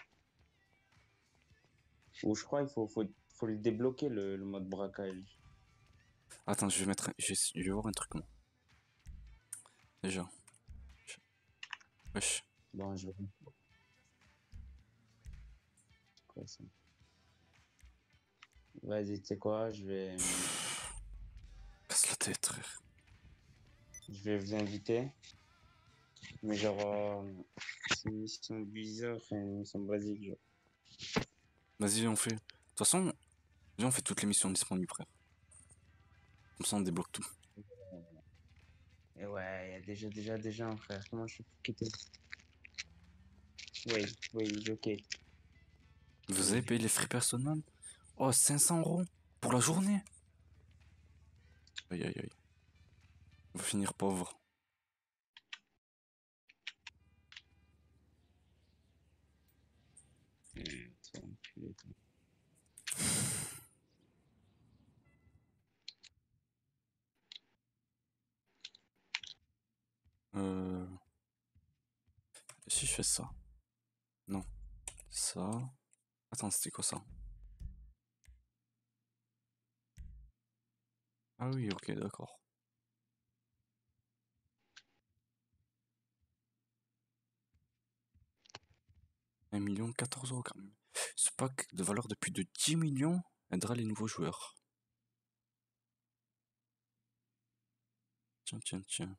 Ou je crois qu'il faut le débloquer le mode braquage. Attends, je vais mettre. Je vais voir un truc, moi. Déjà. Je- Wesh. Bon, je vais. Quoi ça? Vas-y, tu sais quoi, Casse la tête, frère. je vais vous inviter. Mais genre, c'est une mission bizarre, enfin, une mission basique, genre. Vas-y, on fait. De toute façon, viens, on fait toutes les missions disponibles, frère. Comme ça, on débloque tout. Et ouais, il y a des gens, frère. Comment je peux quitter? Oui, ok. Vous avez payé les frais personnels? Oh, 500 € pour la journée? Aïe, aïe, aïe. On va finir pauvre. Toi, enculé, toi. Euh... Si je fais ça. Non. Ça. Attends, c'était quoi ça? Ah oui, ok, d'accord. 1 million 14 € quand même. Ce pack de valeur de plus de 10 millions aidera les nouveaux joueurs. Tiens, tiens, tiens.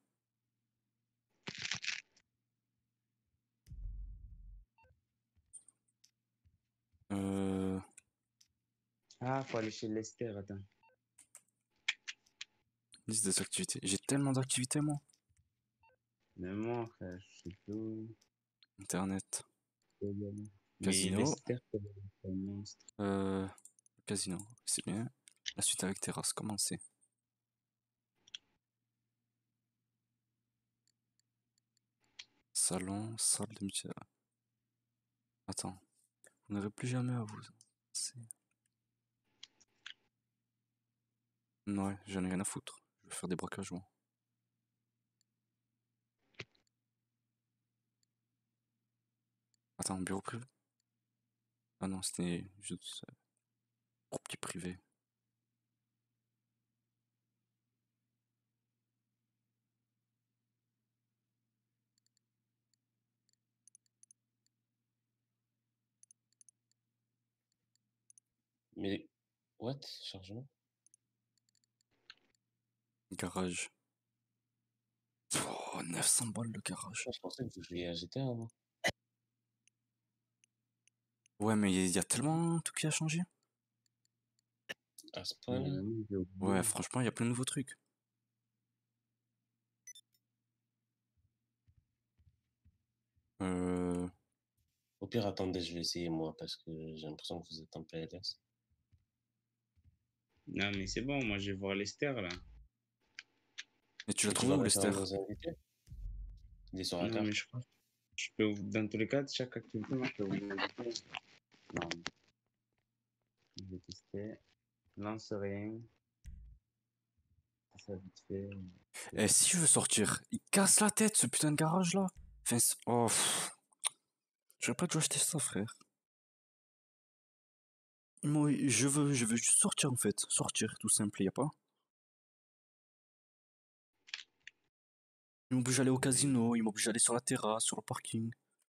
Euh... Ah, faut aller chez Lester, attends. Liste des activités. J'ai tellement d'activités, moi. Mais moi, frère, je sais plus où Internet. je peux y aller. Mais Casino. Lester, c'est un monstre. Euh... Casino. C'est bien. La suite avec terrasse. Comment c'est? Salon, salle de métier. Attends. Vous n'aurez plus jamais à vous. C'est- Ouais, j'en ai rien à foutre. Je vais faire des braquages, moi. Attends, bureau privé? Ah non, c'était juste pour petit privé. Mais, what? Chargement? Garage. Oh, 900 balles le garage. Ah, je pensais que vous jouiez à GTA, moi. Ouais, mais il y a tellement tout qui a changé. À ce Mais point-là. oui, j'ai Ouais, oublié. franchement, il y a plein de nouveaux trucs. Euh... Au pire, attendez, je vais essayer, moi, parce que j'ai l'impression que vous êtes en PLS. Non, mais c'est bon, moi, je vais voir Lester, là. Et tu l'as Mais tu trouvé vas où, rester dans Lester? nos invités? Il est sur la Non, mais carte. je crois que je peux, dans tous les cas, chaque activité, moi, je peux vous inviter. Non, je vais tester. Lance rien. Ça vite fait. Eh, si je veux sortir, il casse la tête, ce putain de garage-là. Enfin, oh, j'aurais pas dû acheter ça, frère. Moi, je veux juste sortir, en fait. Sortir, tout simple, y a pas. Il m'oblige à aller au casino, il m'oblige à aller sur la terrasse, sur le parking.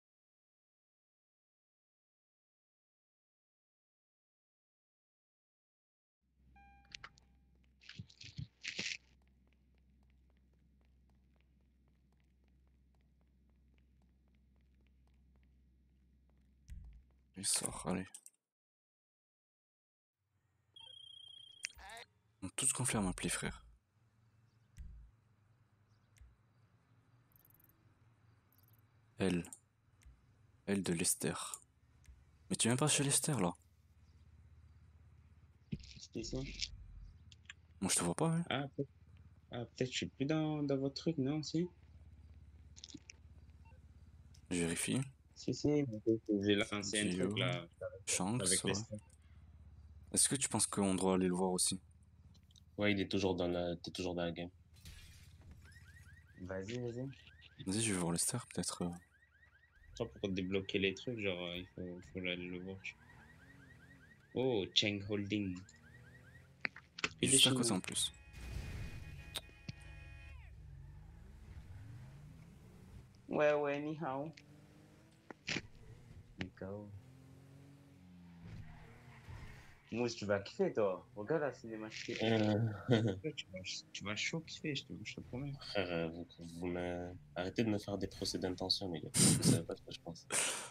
Il sort, allez. On a tous gonflé à m'appeler, frère. Elle. Elle de Lester. Mais tu viens pas chez Lester, là? C'est ici. Moi, je te vois pas, hein. Peut-être que je suis plus dans votre truc, non, si? Je vérifie. Si, mais j'ai lancé un truc, Dio. là, Shanks, avec ouais. Lester. Est-ce que tu penses qu'on doit aller le voir aussi? Ouais, il est toujours dans la... T'es toujours dans la game. Vas-y, vas-y. Vas-y, je vais voir Lester, peut-être. Toi, pour débloquer les trucs, genre, faut aller le voir. Oh, Cheng Holding. Il Que est des juste à côté Chinois. en plus. Ouais, ouais, ni hao. Ni hao. Mousse, tu vas kiffer, toi. Regarde la cinématique. Ouais, tu vas chaud kiffer, je te promets. Frère, arrêtez de me faire des procès d'intention, les gars. Vous savez pas de quoi je pense.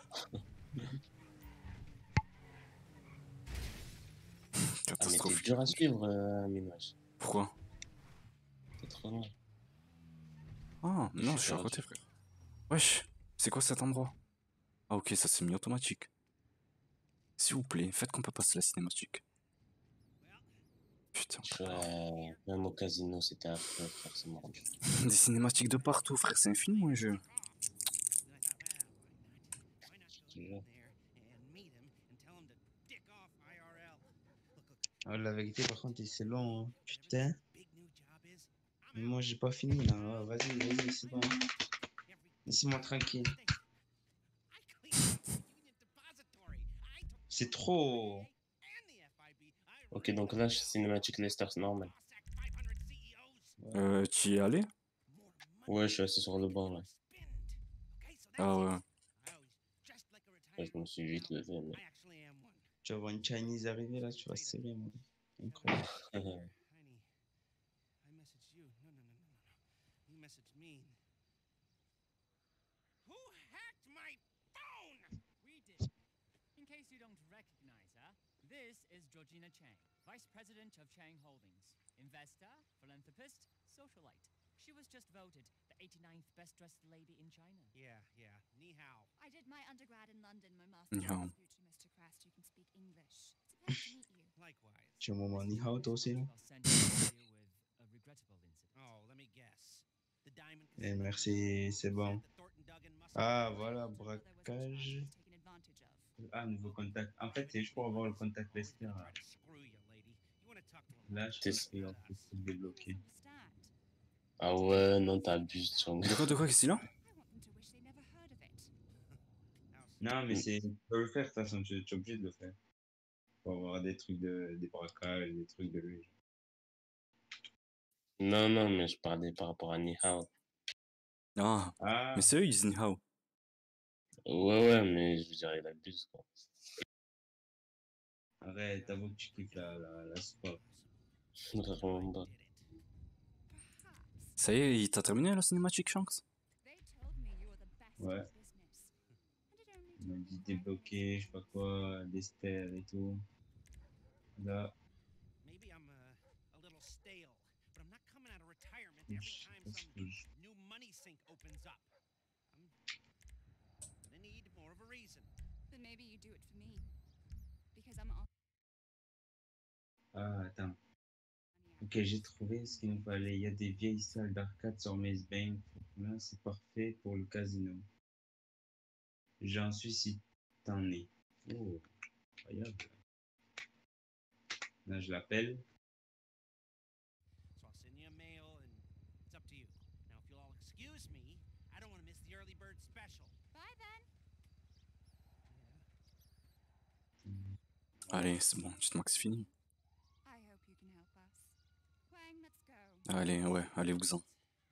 Ah, mais t'es Catastrophique. dur à suivre, Amine, wesh. Pourquoi? T'es trop loin. Ah, Je non, suis je suis à perdu. côté, frère. Wesh, c'est quoi cet endroit? Ah, ok, ça s'est mis automatique. S'il vous plaît, faites qu'on peut passer la cinématique. Putain, Ouais, même au casino, c'était affreux, frère, c'est mordu. des cinématiques de partout, frère, c'est infini, mon jeu. Je te jure. Ah, la vérité, par contre, c'est long. Hein. Putain. Mais moi, j'ai pas fini là. Ah, vas-y, vas-y, c'est bon. Laissez-moi tranquille. C'est trop. Ok, donc là, cinématique Leicester, c'est normal. Tu y es allé? Ouais, je suis assis sur le banc, là. Ah ouais. Ouais, je me suis vite levé, mais... Tu vas voir une Chinese arriver là, tu vas serrer, moi. Incroyable. In case you don't recognize her, this is Georgina Chang, Vice President of Chang Holdings. Investor, philanthropist, socialite. She was just voted the 89th best dressed lady in China. Yeah. Ni hao. I did my undergrad in London, my master's Ni hao. in future, Mr. Crest. You can speak English. It's a pleasure to meet you. Likewise. Tu as un moment ni hao toi aussi là? Got sent to deal with a regrettable incident. Oh, let me guess. The diamond. Eh, merci, c'est bon. The Thornton Duggan muscle. Ah, voilà, Until there was a braquage. child who was taken advantage of. Ah, nouveau contact. En fait, c'est juste pour avoir le contact Lester. Là, Try to screw you, lady. You want to talk to him? là je pense qu'il est en train de se débloquer. Misunderstand. Ah ouais, non, t'abuses, Chong. De quoi, qu'est-ce qu'il a? I want them to wish they never heard of it. Non, mais c'est. Tu peux le faire, de toute façon, tu es obligé de le faire. Pour avoir des trucs des braquages, des trucs de lui. Non, mais je parlais par rapport à Ni Hao. Ah, Ah, mais c'est eux, ils disent ni hao. Ouais, mais je veux dire, il abuse, quoi. arrête, avoue que tu kiffes la sport. Vraiment pas. Ça y est, il t'a terminé la cinématique, Shanks? They told me you were the best Ouais. in business. And it only Il m'a took dit me 5 débloquer, je sais pas quoi, Lester et tout. Là, Maybe I'm a little stale, but I'm not coming out of retirement je every sais time pas ce some que je. new money sink opens up. I'm gonna need more of a reason. Then maybe you do it for me. Because I'm all Ah, attends. money out. Ok, j'ai trouvé ce qu'il nous fallait. Il y a des vieilles salles d'arcade sur Maze Bank. Là, c'est parfait pour le casino. J'en suis si t'en es. Oh, incroyable. Là, je l'appelle. So I'll send you a mail and it's up to you. Now, if you'll all excuse me, I don't want to miss the early bird special. Bye then. Allez, c'est bon, tu te c'est fini. I hope you can help us. Wang, let's go. Allez, ouais, allez-vous-en.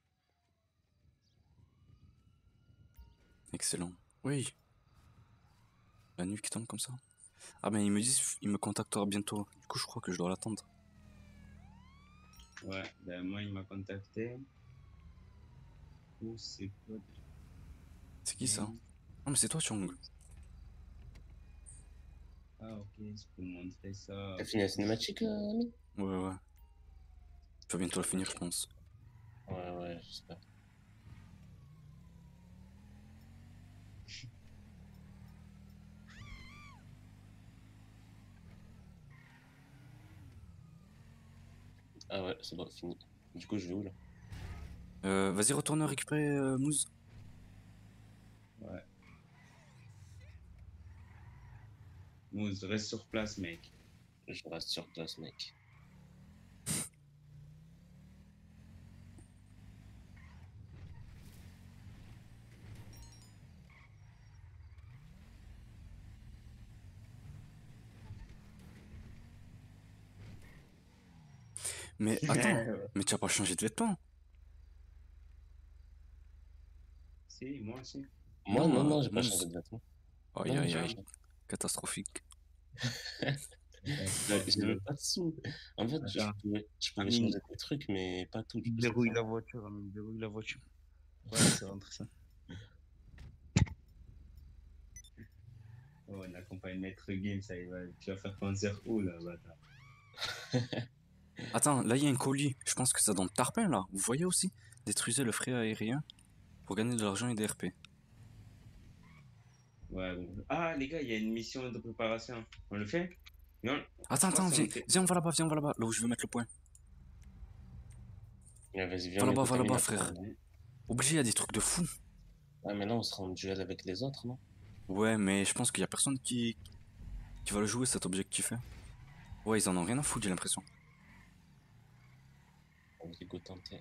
Excellent. Oui. La nuit qui tombe comme ça. Ah, mais ils me disent, ils me contactera bientôt. Du coup, je crois que je dois l'attendre. Ouais, ben moi, il m'a contacté. Ou c'est quoi? C'est qui ça? Ah, mais c'est toi, Chong. Ah, ok, c'est pour montrer ça. T'as fini la cinématique, ami? Ouais. Tu vas bientôt la finir, je pense. Ouais, j'espère. Ah ouais, c'est bon, fini. Du coup, je vais où, là? Vas-y, retourne récupérer Mousse. Ouais. Mousse, reste sur place, mec. Je reste sur place, mec. Mais attends, mais tu as pas changé de vêtements? Si, moi aussi. Moi, non, Non, non, j'ai pas moi, changé de vêtements. aïe Non, aïe j'ai pas aïe, changé. catastrophique. J'avais pas de sous. En fait, Attends, je pouvais Amine, changer des trucs, mais pas tout, du coup, c'est verrouille ça. la voiture, Amine, verrouille la voiture. Ouais, c'est entre ça. Oh, on accompagne Maître Game, ça y va. Tu vas faire concert où, là, bâtard? Attends, là il y a un colis. Je pense que c'est dans le tarpin là. Vous voyez aussi? Détruisez le frais aérien pour gagner de l'argent et des RP. Ouais, bon. Ah, les gars, il y a une mission de préparation. On le fait? Non. Attends, Je pense attends, qu'on viens, le fait. viens, on va là-bas, là où je veux mettre le point. Ouais, vas-y, viens, on écoute Va Amine là-bas, après. frère. Obligé, il y a des trucs de fou. Ah, mais là, on sera en duel avec les autres, non? Ouais, mais je pense qu'il y a personne qui va le jouer cet objectif. Hein. Ouais, ils en ont rien à foutre, j'ai l'impression. Vas-y, go tenter.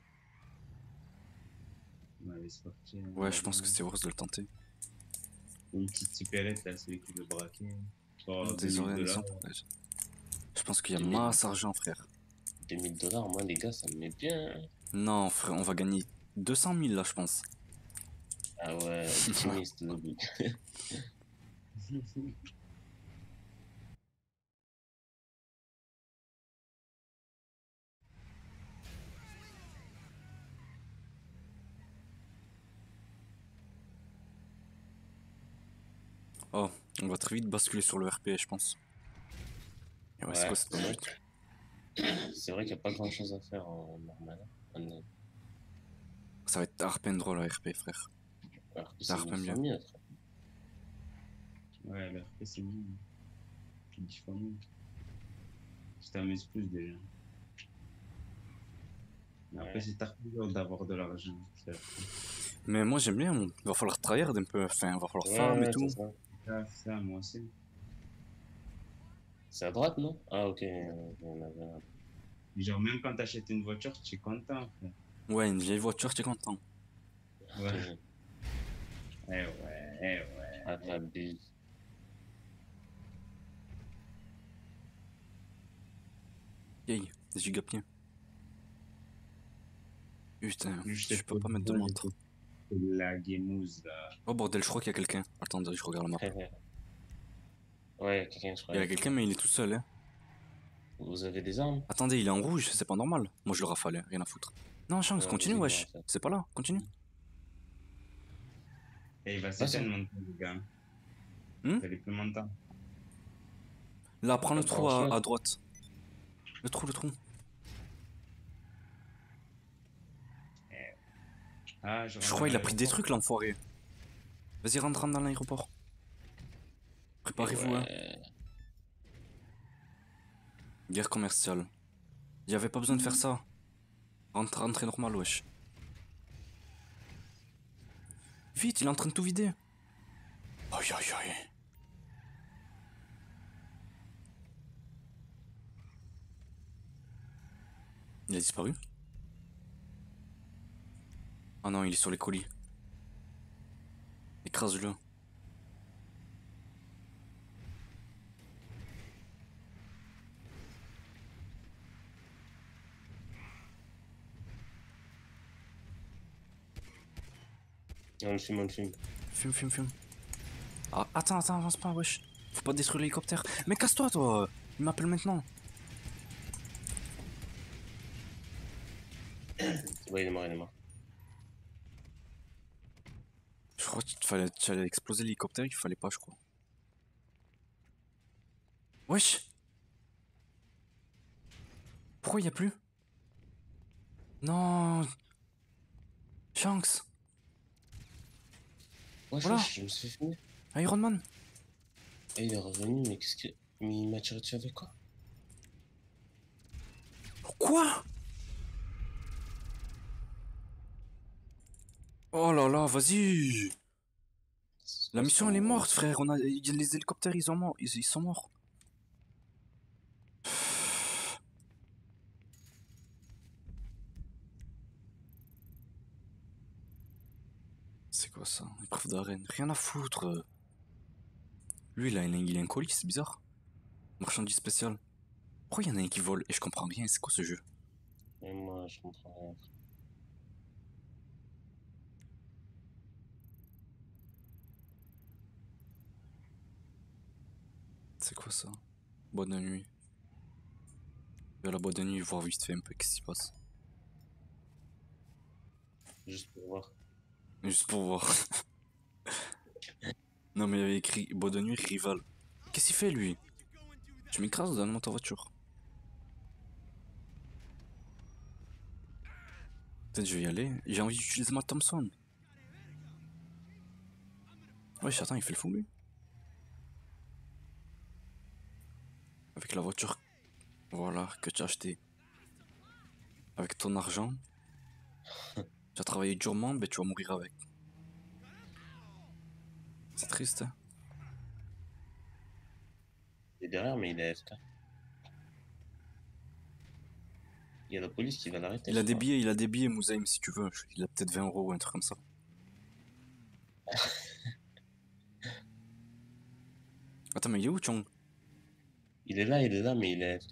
Ouais, c'est parti. Ouais, je pense que c'est worth de le tenter. Une petite supérette, là, celui qui veut braquer. Oh, Des 2000 organisations. $. Je pense qu'il y a 2000. masse argent, frère. 2000 $, moi, les gars, ça me met bien. Non, frère, on va gagner 200 000 là, je pense. Ah ouais, optimiste, le but. Oh, on va très vite basculer sur le RP, je pense. Et ouais, c'est Ouais, quoi cette c'est but? c'est vrai qu'il n'y a pas grand chose à faire en normal. Ça va être arpen drôle à RP, frère. Alors que Ça c'est reprend une bien. famille, frère. Ouais, le RP, c'est mieux. C'est 10 fois mieux. Tu t'amuses plus déjà. Mais après, Ouais. c'est tard dur d'avoir de l'argent. C'est Mais moi j'aime bien, il va falloir tryhard un peu, enfin, il va falloir farm et Ouais, tout. c'est ça. ça, moi aussi. C'est à droite, non? Ah, ok. On avait un- Genre, même quand t'achètes une voiture, tu es content, frère. Ouais, une vieille voiture, t'es content. Ouais. Ouais. Ah, t'abuses. Yay, des gigapiens. Putain, Juste je peux pas mettre de montre. La gameuse, là. Oh bordel, je crois qu'il y a quelqu'un. Attendez, je regarde la map. Ouais, il y a quelqu'un, je crois. Il y a quelqu'un, mais il est tout seul. Hein. Vous avez des armes? Attendez, il est en rouge, c'est pas normal. Moi je le rafale, hein, rien à foutre. Non, Shanks, Ouais, continue, vas-y, wesh. bon, ça. C'est pas là, continue. Et il va ça. s'éteindre, mon les gars. Hmm Vous allez plus longtemps. Là, prends le Attends, trou Shanks. à droite. Le trou. Ah, Je crois qu'il a pris des trucs, l'enfoiré. Vas-y, rentre dans l'aéroport. Préparez-vous, hein. Ouais. Guerre commerciale. Il y avait pas besoin de faire ça. Rentrez normal, wesh. Vite, il est en train de tout vider. Aïe aïe aïe. Il a disparu? Ah non, il est sur les colis. Écrase-le. On le filme, on le filme. Fume. Ah, attends, avance pas, wesh. Faut pas détruire l'hélicoptère. Mais casse-toi, toi. Il m'appelle maintenant. Ouais, il est mort. Je crois qu'il fallait exploser l'hélicoptère, il fallait pas, je crois. Wesh. Pourquoi y a plus? Non. Shanks. Ouais, Voilà. je me suis fait filmer. Iron Man. Et il est revenu, mais qu'est-ce que. Mais il m'a tiré dessus avec quoi? Quoi? Oh là là, vas-y. La mission elle est morte, frère. Les hélicoptères ils sont morts. Ils sont morts. C'est quoi ça? Épreuve d'arène. Rien à foutre. Lui il a un colis, c'est bizarre. Marchandise spéciale. Pourquoi il y en a un qui vole et je comprends rien, c'est quoi ce jeu? Et moi, je comprends rien. C'est quoi ça? Bonne nuit. Je vais à la boîte de nuit voir vite fait un peu qu'est-ce qui se passe. Juste pour voir. Juste pour voir. Non mais il y avait écrit boîte de nuit rival. Qu'est-ce qu'il fait lui? Tu m'écrases, donne-moi ta voiture. Peut-être je vais y aller. J'ai envie d'utiliser ma Thompson. Wesh, attends, il fait le fou lui. Avec la voiture, voilà, que tu as achetée. Avec ton argent. Tu as travaillé durement, mais tu vas mourir avec. C'est triste, hein. Il est derrière, mais il est AFK. Il y a la police qui va l'arrêter. Il a je des crois. billets, Moussaïm, si tu veux. Il a peut-être 20 euros ou un truc comme ça. Attends, mais il est où, Chong? Il est là, mais il est AFK.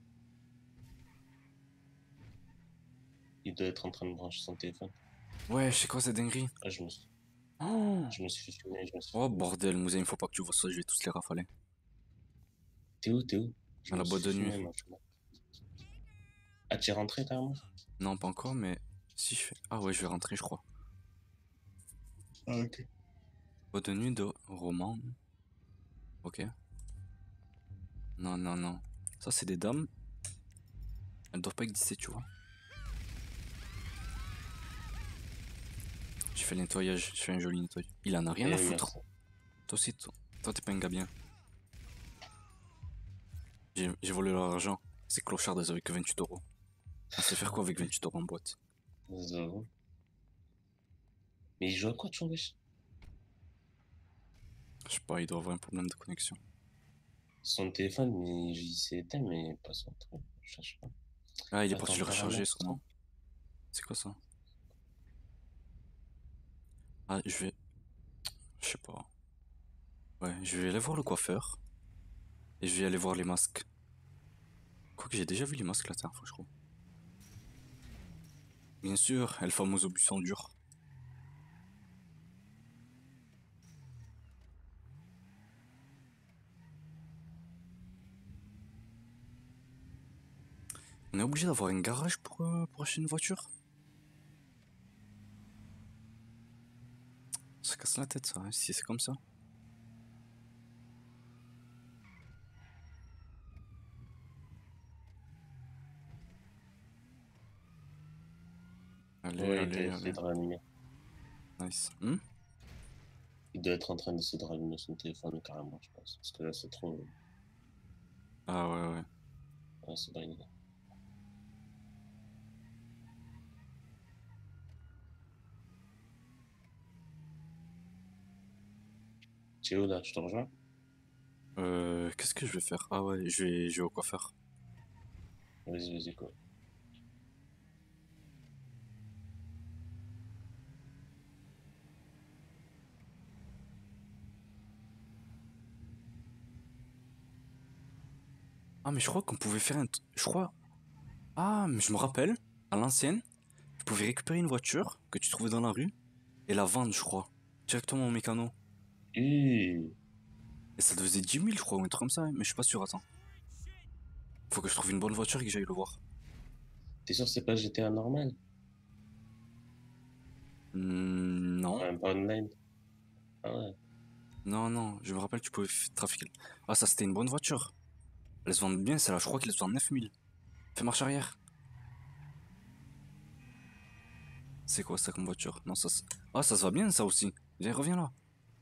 Il doit être en train de brancher son téléphone. Ouais, je sais quoi, cette dinguerie. Ah, Oh, je me suis filmé, oh bordel, Moussaïm, faut pas que tu vois ça, je vais tous les rafaler. T'es où, t'es où? Je Dans me la boîte suis de nuit. filmé, moi, je suis là. Ah, t'es rentré carrément? Non, pas encore, mais si je fais. Ah ouais, je vais rentrer, je crois. Ah, ok. Boîte de nuit de roman. Ok. Non, non, non. Ça, c'est des dames. Elles doivent pas exister, tu vois. Je fais le nettoyage, je fais un joli nettoyage. Il en a rien à Eh, foutre. merci. Toi aussi, toi t'es pas un gars bien. J'ai volé leur argent. Ces clochards, elles avaient que 28 euros. On sait faire quoi avec 28 euros en boîte? Zéro. Mais il joue à quoi, tu vois, wesh? Je sais pas, il doit avoir un problème de connexion. Son téléphone, il s'est éteint, mais pas son truc. Je cherche pas. Ah, il est Attends, parti le recharger, paramètres, sûrement. C'est quoi ça? Ah, je vais. Je sais pas. Ouais, je vais aller voir le coiffeur. Et je vais aller voir les masques. Quoique j'ai déjà vu les masques la dernière fois, je crois. Bien sûr, El Famoso Buisson dur. On est obligé d'avoir un garage pour acheter une voiture? Ça casse la tête ça, hein, si c'est comme ça. Allez, Ouais, il doit allez, essayer allez. de rallumer. Nice. Il doit être en train d'essayer de rallumer son téléphone carrément, je pense. Parce que là, c'est trop. Ah ouais, ouais. Ouais, c'est dingue. Tu es où là? Je te rejoins? Qu'est-ce que je vais faire? Ah ouais, je vais au coiffeur. Vas-y, vas-y, quoi. Ah mais je crois qu'on pouvait faire je crois... Ah mais je me rappelle, à l'ancienne, tu pouvais récupérer une voiture que tu trouvais dans la rue et la vendre, je crois. Directement au mécano. Et Et ça te faisait 10 000, je crois, ou un truc comme ça, hein, mais je suis pas sûr, attends. Faut que je trouve une bonne voiture et que j'aille le voir. t'es sûr que c'est pas GTA normal? Non. Enfin, pas online. Ah ouais. Non, non, je me rappelle que tu pouvais trafiquer. Ah, ça c'était une bonne voiture. Elles se vendent bien, celle-là, je crois qu'elles se vendent 9000. Fais marche arrière. C'est quoi ça comme voiture? Non, ça. Ah, ça se va bien, ça aussi. Viens, reviens là.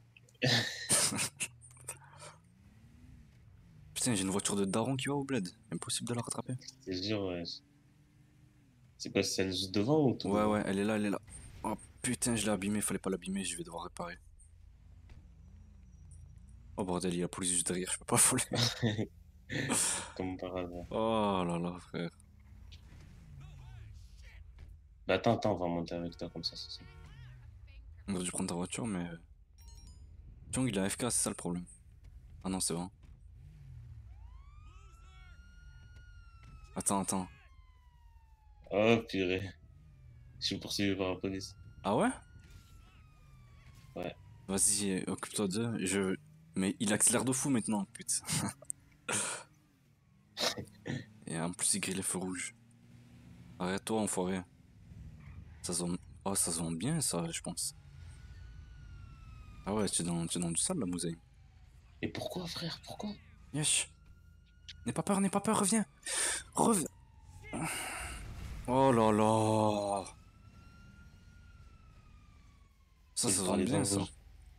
Putain, j'ai une voiture de daron qui va au bled. Impossible de la rattraper. C'est sûr, ouais. C'est quoi, celle juste devant ou tout Ouais, devant? ouais, elle est là, elle est là. Oh putain, je l'ai abîmée, fallait pas l'abîmer, je vais devoir réparer. Oh bordel, il y a la police juste derrière, je peux pas voler. Comme par hasard. Oh là là, frère. Bah, attends, on va monter avec toi comme ça, c'est ça. On aurait dû prendre ta voiture, mais. Tiens, il a AFK, c'est ça le problème. Ah non, c'est bon. Attends. Oh, purée. Je suis poursuivi par la police. Ah ouais? Ouais. Vas-y, occupe-toi d'eux. Mais il accélère de fou maintenant, putain. Et en plus, il grille les feux rouges. Arrête-toi, enfoiré. Ça se vend... Oh, ça se vend bien, ça, je pense. Ah ouais, tu es dans du sale, la mouseille. Et pourquoi, frère? Pourquoi? Yesh. N'aie pas peur, reviens. Reviens. Oh là là. Ça Il se vend parlait bien, dans ça. le-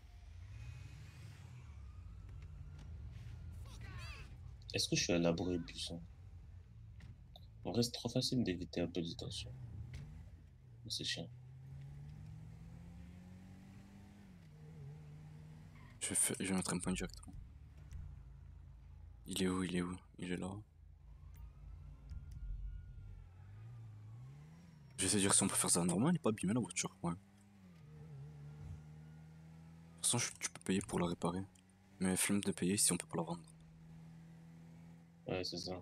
Est-ce que je suis à l'abri du buisson? On reste trop facile d'éviter un peu d'hésitation. C'est chiant. Je vais mettre un point directement. Il est où? Il est où? Il est là. Je vais te dire si on peut faire ça normal, il est pas abîmé la voiture. Ouais. De toute façon, tu peux payer pour la réparer. Mais flemme de payer si on peut pas la vendre. Ouais, c'est ça.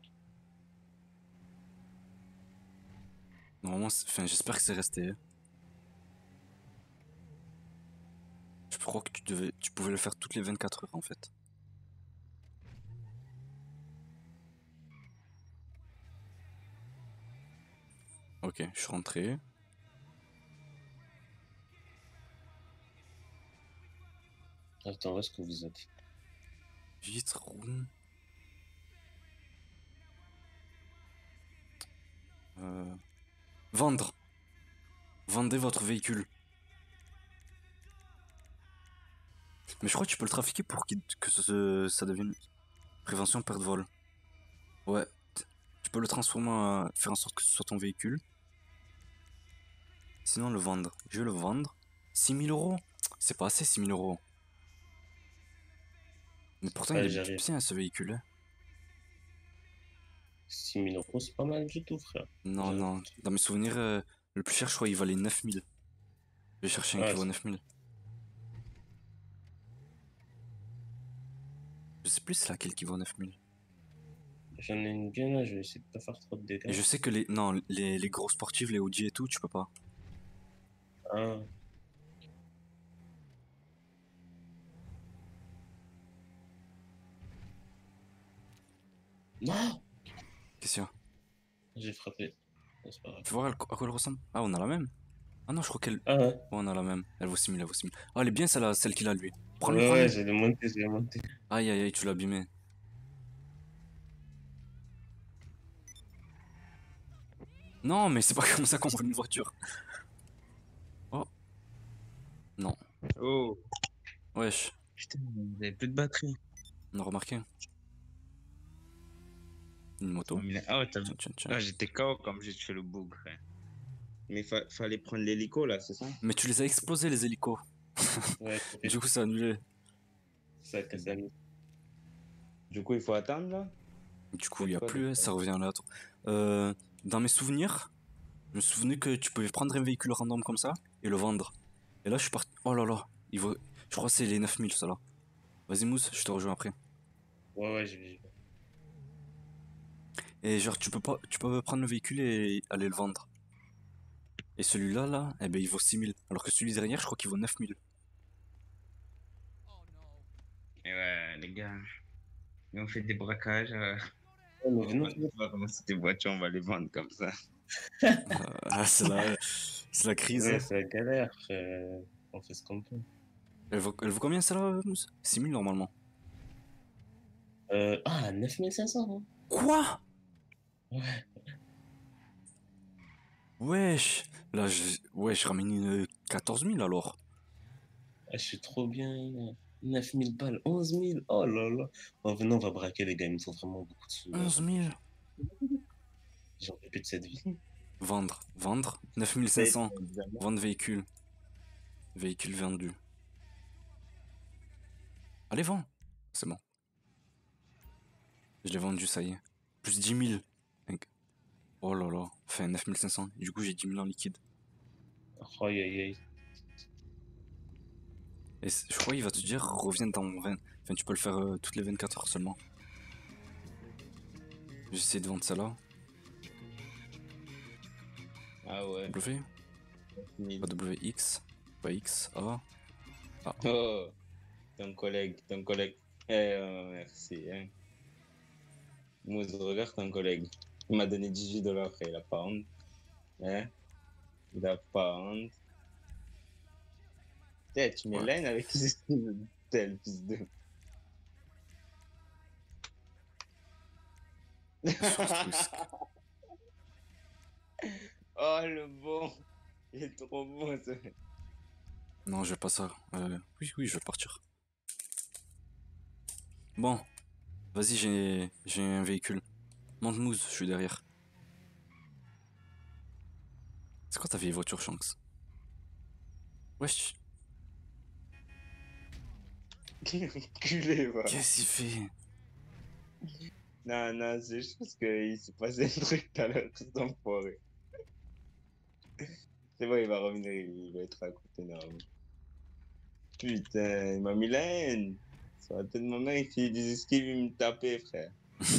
Normalement, enfin, j'espère que c'est resté. Je crois que tu pouvais le faire toutes les 24 heures en fait. Ok, je suis rentré. Attends, où est-ce que vous êtes? Vitre, roue. Vendre. Vendez votre véhicule. Mais je crois que tu peux le trafiquer pour que ça devienne prévention perte de vol. Ouais. Tu peux le transformer en faire en sorte que ce soit ton véhicule. Sinon le vendre. Je vais le vendre. 6000 euros. C'est pas assez 6000 euros. Mais pourtant Ouais, il est j'arrive. bien ce véhicule. Hein. 6000 euros, c'est pas mal du tout, frère. Non, J'arrive. non. Dans mes souvenirs, le plus cher je crois il valait 9000. Je vais chercher un Ouais, qui vaut c'est- 9000. Je sais plus c'est laquelle qui vaut 9000. J'en ai une bien là, je vais essayer de pas faire trop de Et dégâts. je sais que les gros sportifs, les Audi et tout, tu peux pas. Ah, non! Qu'est-ce qu'il y a? J'ai frappé. Oh, c'est pas grave. Fais voir à quoi elle ressemble. Ah, on a la même. Ah non, je crois qu'elle. Ah ouais. Ouais, on a la même. Elle vaut 6000, elle vaut 6000. Ah, elle est bien celle-là, celle qu'il a lui. Prends-le, Ouais, prends-le. ouais, j'ai monté, j'ai monté. Aïe, aïe, aïe, tu l'as abîmé. Non, mais c'est pas comme ça qu'on vend une voiture. Oh. Non. Oh, Wesh, putain, vous avez plus de batterie. on a remarqué. Une moto. Ah ouais, t'as vu. Tiens, tiens, tiens. Ah, j'étais KO comme j'ai fait le bug, frère. Mais fallait prendre l'hélico là, c'est ça? Mais tu les as explosés, les hélicos. Ouais, Du coup, ça a annulé. ça casse la nuit. Du coup, il faut attendre là? Du coup, il y a Pas plus, de- ça revient là. Dans mes souvenirs, je me souvenais que tu pouvais prendre un véhicule random comme ça et le vendre. Et là, je suis parti. Oh là là, je crois que c'est les 9000, ça là. Vas-y, Mousse, je te rejoins après. Ouais, ouais, j'ai vu. Et genre, tu peux prendre le véhicule et aller le vendre. Et celui-là, là, eh ben, il vaut 6000. Alors que celui derrière, je crois qu'il vaut 9000. Et ouais, les gars, et on fait des braquages. Ouais, mais On venons, va ramasser des voitures, on va les vendre comme ça. Ah, c'est la crise. ouais, c'est la galère. On fait ce qu'on peut. Elle vaut combien celle-là, Mousse? 6000 normalement. Ah, 9500, hein. Quoi? Ouais. Wesh. Là, je ramène une 14 000 alors. Ah, je suis trop bien. 9000 balles, 11 000. Oh là là. Bon, venez, on va braquer, les gars. Il me faut vraiment beaucoup de sous. 11 000. J'en peux plus de cette vie. Vendre. 9500. Vendre véhicule. Véhicule vendu. Allez, vends. C'est bon. Je l'ai vendu, ça y est. Plus 10 000. Oh là là. Enfin, 9500. Du coup, j'ai 10 000 en liquide. Oh, aïe, aïe, aïe. Et je crois qu'il va te dire, reviens dans 20. Enfin, tu peux le faire toutes les 24 heures seulement. J'essaie de vendre ça là. Ah ouais. W, Nul. pas W, X, pas X, A. Oh, ton collègue. Merci. Hein. Mousse, regarde ton collègue. Il m'a donné 18 $, il a pas honte. Hein? Il a pas honte. Putain, tu mets Ouais. line avec qui c'est tel fils de. Source Trusk. Oh, le bon. Il est trop bon, ça. Non, je vais pas ça. Oui, je vais partir. Bon, vas-y, j'ai un véhicule. Monte Mousse, je suis derrière. C'est quoi ta vieille voiture, Shanks? Wesh, Culé, va. qu'est-ce qu'il fait? Non, non, c'est juste parce qu'il s'est passé un truc tout à l'heure, cet enfoiré. C'est bon, il va revenir, il va être à côté, normalement. Putain, il m'a mis la haine. Ça va tellement bien, il fait des esquives, il me tapait, frère.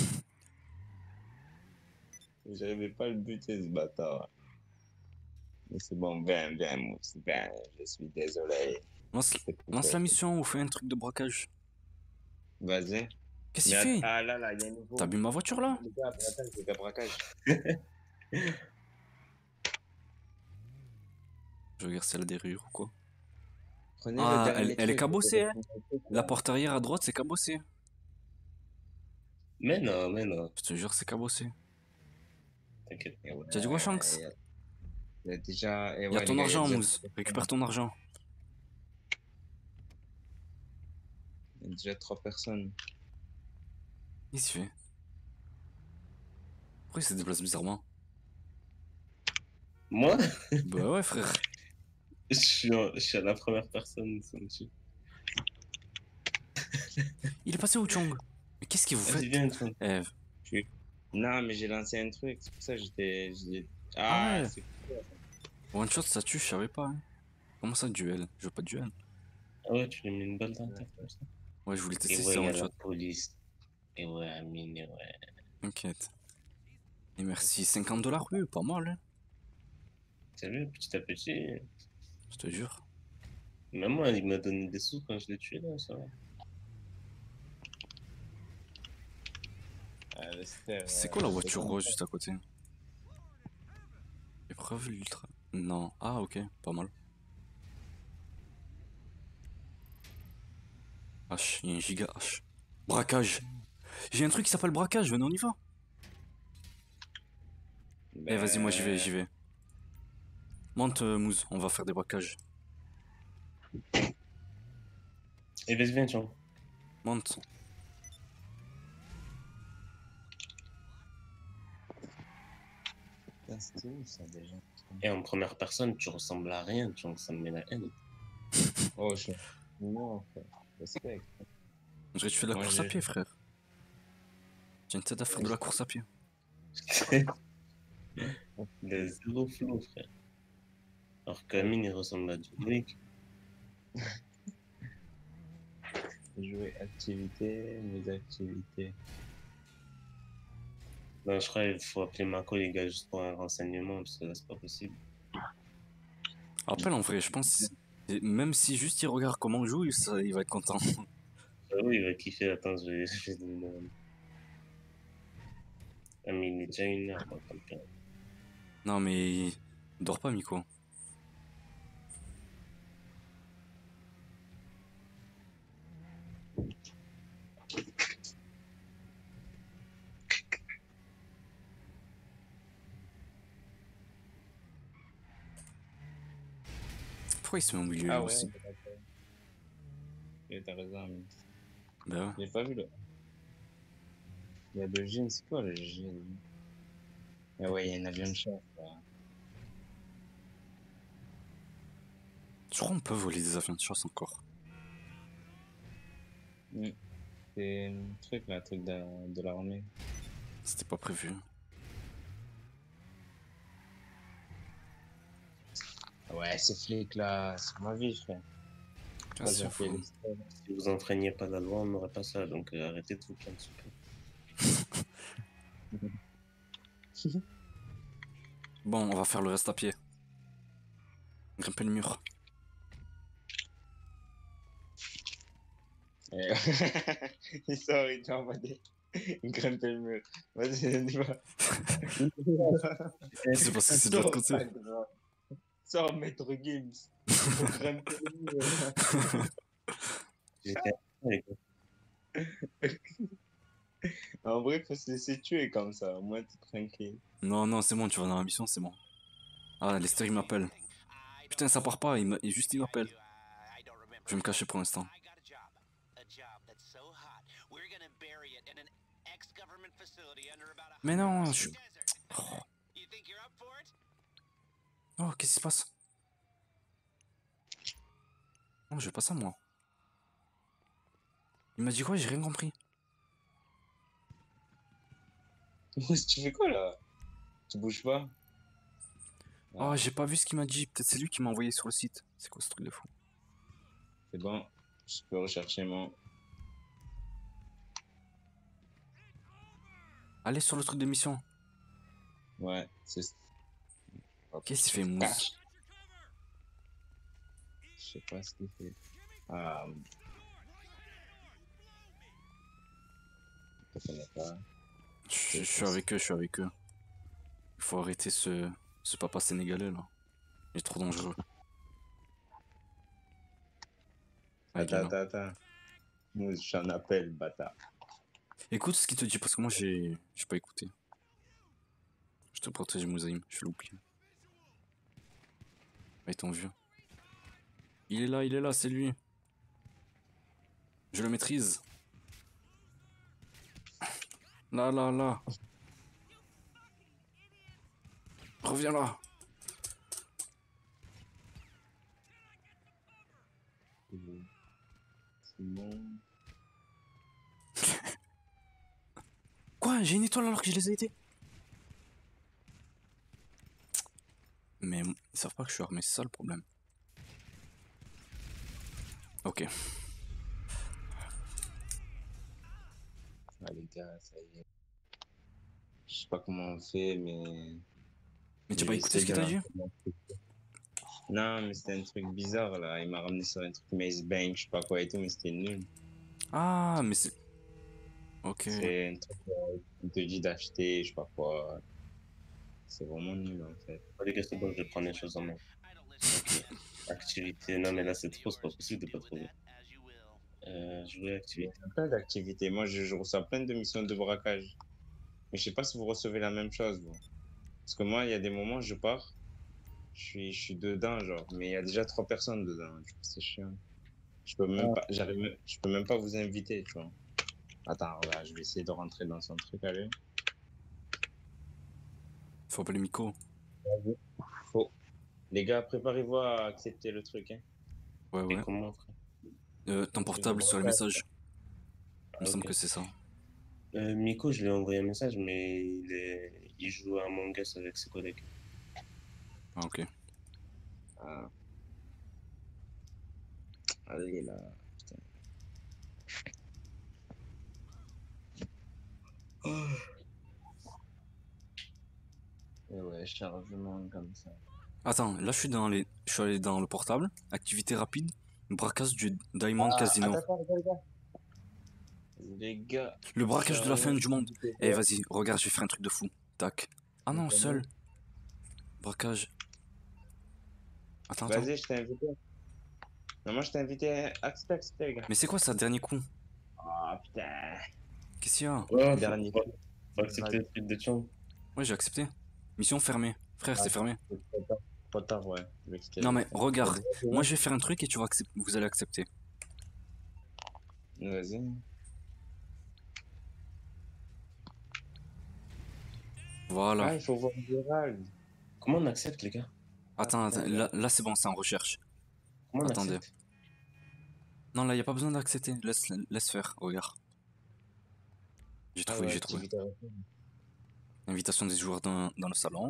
J'arrivais pas à le buter, ce bâtard. Mais c'est bon, viens, Mousse, viens, je suis désolé. Lance la mission ou fais un truc de braquage. Vas-y. Qu'est-ce Mais qu'il fait? ah là, il y a un nouveau. T'as bu ma voiture là? Les gars, braquage. Je regarde si elle a des rayures ou quoi. Prenez le Ah, dernier elle est truc, cabossée, hein? là. La porte arrière à droite, c'est cabossé. Mais non. Je te jure, c'est cabossé. T'inquiète. Et ouais, T'as dit quoi, Shanks? il y a déjà. Et Y'a ouais, ton les gars, argent, il y a Mousse. Récupère ton argent. déjà 3 personnes. Qu'est-ce qu'il fait? Pourquoi il se déplace bizarrement? Moi, Bah ouais, frère. je suis à la première personne, ça me tue. Il est passé où, Chong? Mais qu'est-ce que vous Vas-y, faites? viens, toi. Eh, Non, mais j'ai lancé un truc, c'est pour ça que j'étais. Ah ouais. C'est one shot, ça tue, je savais pas. Hein. Comment ça, duel? Je veux pas de duel. Ah ouais, tu lui mets une balle dans la tête comme ça. Ouais, je voulais Et tester si ouais, c'est il y a one la shot. police. Et ouais, Amine, et ouais. T'inquiète. Et merci. 50 $, oui, pas mal, hein. T'as vu, petit à petit. Je te jure. Même moi, il m'a donné des sous quand je l'ai tué, là, ça va. C'est quoi la voiture rose juste à côté? Épreuve l'ultra. Non. Ah, ok, pas mal. H, il y a un giga H. Braquage. J'ai un truc qui s'appelle braquage, venez, on y va. Eh, vas-y, moi j'y vais. Monte, Mousse, on va faire des braquages. Et vas-y, viens, tiens. Monte. C'était où ça déjà? Et en première personne, tu ressembles à rien, tu vois, ça me met la haine. Oh, je suis. Non, frère. Respect. On dirait que tu fais de la Moi, course à pied, frère. J'ai une tête à faire de la course à pied. Il a zéro flow, frère. Alors qu'Amine, il ressemble à John Wick. Jouer activité, mes activités. Non, je crois qu'il faut appeler Mako, les gars, juste pour un renseignement, parce que là, c'est pas possible. Rappelle, en vrai, je pense. Même si juste il regarde comment on joue, il va être content. Ah oui, il va kiffer. Attends, je vais donner le... Ah, mais il est déjà 1 heure, moi, comme ça. Non, mais. Il dort pas, Miko. Pourquoi il se met au milieu lui aussi? T'as raison, mais. Bah ouais. J'ai pas vu le. Il y a le gène, c'est quoi le gène? Ah ouais, il y a un avion de chasse là. Je crois qu'on peut voler des avions de chasse encore. C'est un truc là, un truc de l'armée. C'était pas prévu. Ouais, ces flics là, c'est ma vie, frère. Ah, c'est fou. Si vous enfreigniez pas la loi, on n'aurait pas ça, donc arrêtez de vous plaindre, s'il vous plaît. Bon, on va faire le reste à pied. Grimper le mur. Et- Il sort, il est en mode grimper le mur. Vas-y, on y va. C'est parce que c'est de l'autre côté. Sors, Maître Gims. Il faut grimper le mur. J'étais avec En vrai, faut se laisser tuer comme ça. Au moins, t'es tranquille. Non, non, c'est bon, tu vas dans la mission, c'est bon. Ah, Lester, il m'appelle. Putain, ça part pas, juste il m'appelle. Je vais me cacher pour l'instant. Mais non, je suis... Oh, qu'est-ce qui se passe? Non, je veux pas ça, moi. Il m'a dit quoi? J'ai rien compris. Tu fais quoi là? Tu bouges pas? Oh, j'ai pas vu ce qu'il m'a dit. Peut-être c'est lui qui m'a envoyé sur le site. C'est quoi ce truc de fou? C'est bon. Je peux rechercher mon. Allez sur le truc de mission. Ouais, c'est. Qu'est-ce qu'il fait, Mousse? Cache. Je sais pas ce qu'il fait. Ah. Je connais pas. Je suis avec eux, je suis avec eux. Il faut arrêter ce papa sénégalais là. Il est trop dangereux. Ah, il est Attends, là. attends. Moi, j'en appelle, bâtard. Écoute ce qu'il te dit parce que moi j'ai pas écouté. Je te protège, Mouzaïm, je l'oublie. Ah, ils t'ont vu. Il est là, c'est lui. Je le maîtrise. Là, là, là. Reviens là. C'est bon. Quoi? J'ai une étoile alors que je les ai aidés? Mais ils savent pas que je suis armé, c'est ça le problème. Ok. Ah, les gars, ça y est. Je sais pas comment on fait, mais. Mais tu je as pas vais écouté ce essayer qu'il de t'a dit? lancer. Non, mais c'était un truc bizarre là. Il m'a ramené sur un truc Maze Bank, je sais pas quoi et tout, mais c'était nul. Ah, mais c'est... Ok. C'est un truc qui te dit d'acheter, je sais pas quoi. C'est vraiment nul en fait. Oh, les gars, c'est bon, je vais prendre les choses en main. Ok. Activité. Non, mais là, c'est trop, c'est pas possible de pas trouver. Jouer Il y activité. a plein d'activités. Moi, je reçois plein de missions de braquage. Mais je sais pas si vous recevez la même chose, vous. Parce que moi, il y a des moments, je pars, je suis dedans, genre. Mais il y a déjà 3 personnes dedans. Du coup, c'est chiant. Je peux même pas, je peux même pas vous inviter, tu vois. Attends, regarde, je vais essayer de rentrer dans son truc, allez. Faut appeler Miko. Faut. Les gars, préparez-vous à accepter le truc, hein. Ouais, Et ouais. comment, frère? Ton Un truc de portable sur les braquage. messages. Il me Ah, semble ok. que c'est ça. Miko, je lui ai envoyé un message, mais il joue à Among Us avec ses collègues. Ah, ok. Ah. Allez, là. Putain. Et ouais, chargement comme ça. Attends, là je suis allé dans le portable. Activité rapide. Braquage du Diamond Casino. Attends, les gars. Le braquage de la fin du monde. Eh, Eh, vas-y, regarde, je vais faire un truc de fou. Tac. Ah non, seul. Braquage. Attends, attends. Vas-y, je t'ai invité. Non, moi, je t'ai invité. Accepte, les gars. Mais c'est quoi ça, dernier coup? Ah, putain. Qu'est-ce qu'il y a? Ouais, Dernier coup. faut accepter le truc de Tian. Ouais, j'ai accepté. Mission fermée. Frère, c'est fermé. C'est trop tard. Trop tard, ouais. Je vais quitter Non, le mais truc. regarde. Moi, je vais faire un truc et vous allez accepter. Vas-y. Voilà. Ah, il faut voir Gérald. Comment on accepte, les gars? Attends, là c'est bon, c'est en recherche. Comment on Attendez. accepte? Non, là, y a pas besoin d'accepter. Laisse faire, regarde. J'ai Ah trouvé, ouais, j'ai trouvé. activité rapide. Invitation des joueurs dans le salon.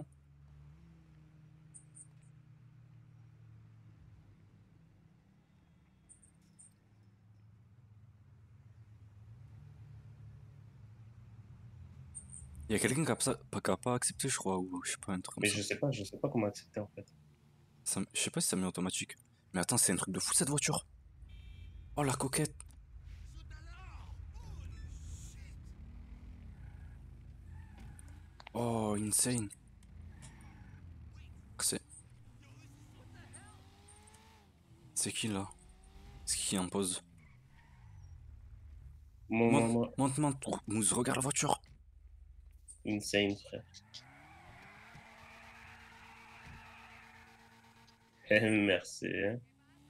Il y a quelqu'un qui a pas accepté, je crois, ou je sais pas, un truc comme Mais ça. je sais pas comment accepter en fait. Je sais pas si ça met automatique. Mais attends, c'est un truc de fou cette voiture. Oh la coquette. Oh, insane. C'est. C'est qui là? C'est qui en pose? Moi, Monte, Mousse, regarde la voiture. insane, frère. Merci. Hein.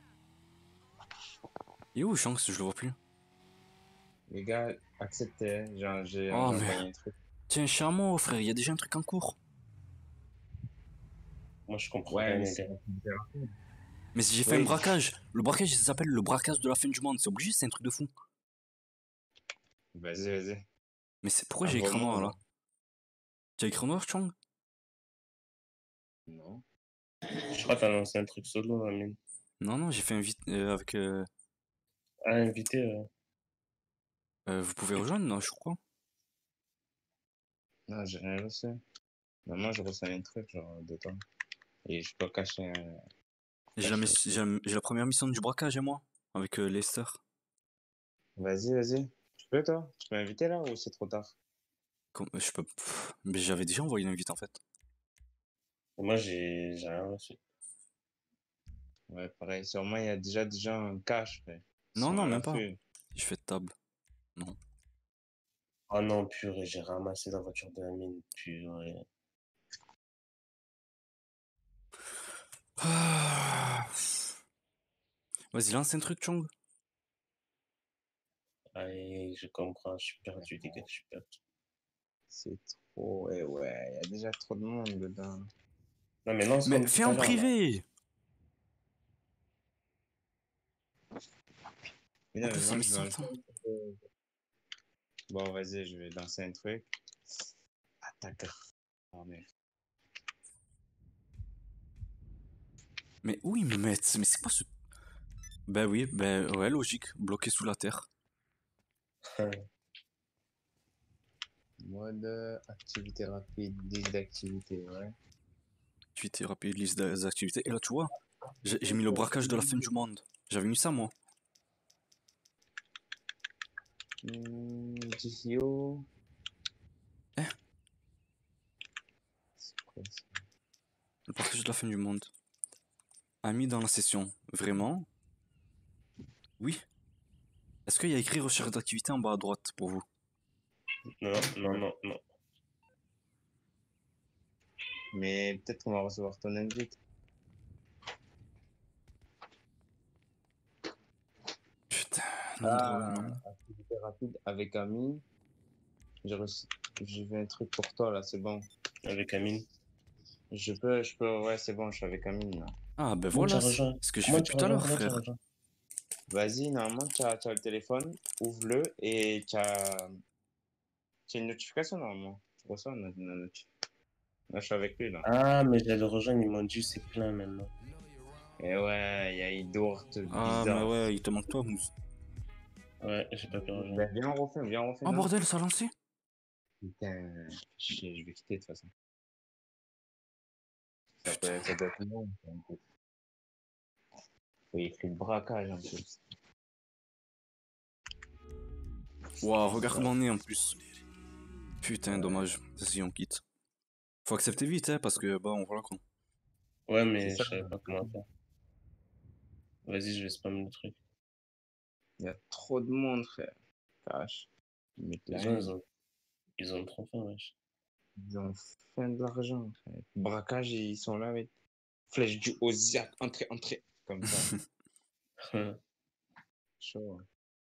Il est où Shanks? Je le vois plus. Les gars, acceptez. J'ai Oh, envoyé mais. un truc. Tiens, chameau, frère, il y a déjà un truc en cours. Moi, je comprends Ouais, rien, mais les c'est. gars. Mais si j'ai fait un Oui. braquage, le braquage, il s'appelle le braquage de la fin du monde. C'est obligé, c'est un truc de fou. Vas-y. Mais c'est pourquoi j'ai écran noir là? Tu as écran noir, Chang? Non. Je crois que t'as lancé un truc solo, Amine. Non, j'ai fait un vite avec. Ah, invité. Vous pouvez rejoindre, non, je crois. Non, j'ai rien reçu. Non, moi, je reçois un truc, genre, de toi. Et je peux cacher un. J'ai la première mission du braquage et moi, avec Lester. Vas-y. Tu peux, toi? Tu peux inviter là ou c'est trop tard? Je peux. Mais j'avais déjà envoyé l'invite en fait. Et moi, j'ai rien reçu. Ouais, pareil. Sûrement, il y a déjà des gens en cash, frère. Ils Non, sont à même pas. l'affût. Je fais de table. Non. Oh non, purée, j'ai ramassé la voiture de Amine. Purée. Ah. Vas-y, lance un truc, Chong. Allez, je comprends, je suis perdu, les gars, je suis perdu. C'est trop. Ouais, il y a déjà trop de monde dedans. Non, mais lance Mais comme fais tout à en l'heure, là. privé! Mais En non, mais plus, ça moi, met je vais 100 ans. Bon, vas-y, je vais danser un truc. Attaque. Oh, merde. Mais où ils me mettent? Mais c'est quoi ce. Ben oui, ben ouais, logique. Bloqué sous la terre. Mode activité rapide, liste d'activité, ouais. Activité rapide, liste des activités. Et là, tu vois, j'ai mis le braquage de la fin du monde. J'avais mis ça, moi. GCO. Hein? C'est quoi ça? Le braquage de la fin du monde. Ami dans la session. Vraiment? Oui. Est-ce qu'il y a écrit recherche d'activité en bas à droite pour vous? Non. Mais peut-être qu'on va recevoir ton invite. Putain, non. Activité rapide avec Ami. J'ai vu un truc pour toi là, c'est bon. Avec Amine. Ouais, c'est bon, je suis avec Amine là. Ah, ben Comment tu voilà, as rejoint? c'est ce que j'ai Comment fait tu tout à l'heure, Comment tu as frère. rejoint? Vas-y, normalement, tu as le téléphone, ouvre-le et tu as une notification normalement. Tu reçois une notification. Là, je suis avec lui là. Ah, mais j'allais le rejoindre, ils m'ont dit c'est plein maintenant. Et ouais, il y a Idort Ah, mais bizarre. ouais, il te manque toi, Mousse. Ouais, j'ai pas pu rejoindre. Ben, viens, on refait. Oh non bordel, ça a lancé? Putain, chier, je vais quitter de toute façon. Ça doit être long. Faut écrire braquage en plus. Waouh, regarde mon nez en plus. Putain, dommage. Si on quitte. Faut accepter vite, hein, parce que, bah, on voit quoi. Ouais, mais C'est ça. je savais pas comment faire. Vas-y, je vais spammer le truc. Il y a trop de monde, frère. Cash. Mais Ils ont trop faim, wesh. ils ont faim de l'argent, frère. Braquage, ils sont là avec flèche du Osiac, entrée. Comme ça. Chaud. Hein.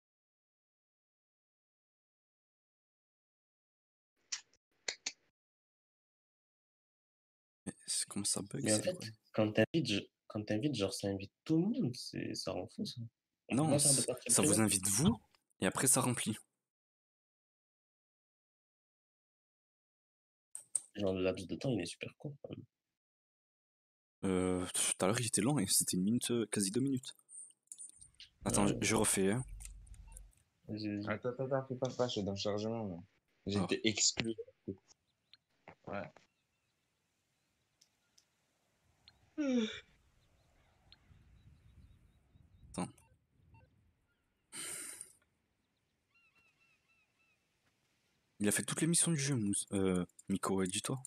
Comment ça bug, Mais en c'est fait, vrai. quand t'invites, genre, ça invite tout le monde. Ça rend fou, ça. On peut Non, pas faire de partie ça vous privée. invite vous, et après ça remplit. Genre, le laps de temps, il est super court, quand même. Tout à l'heure, il était long, et c'était une minute, quasi 2 minutes. Attends, Ouais. je refais, hein. Vas-y. Attends, fais pas, je suis dans le chargement, là. J'ai Ah. été exclu. Ouais. Attends. Il a fait toutes les missions du jeu, Miko, ouais, dis-toi.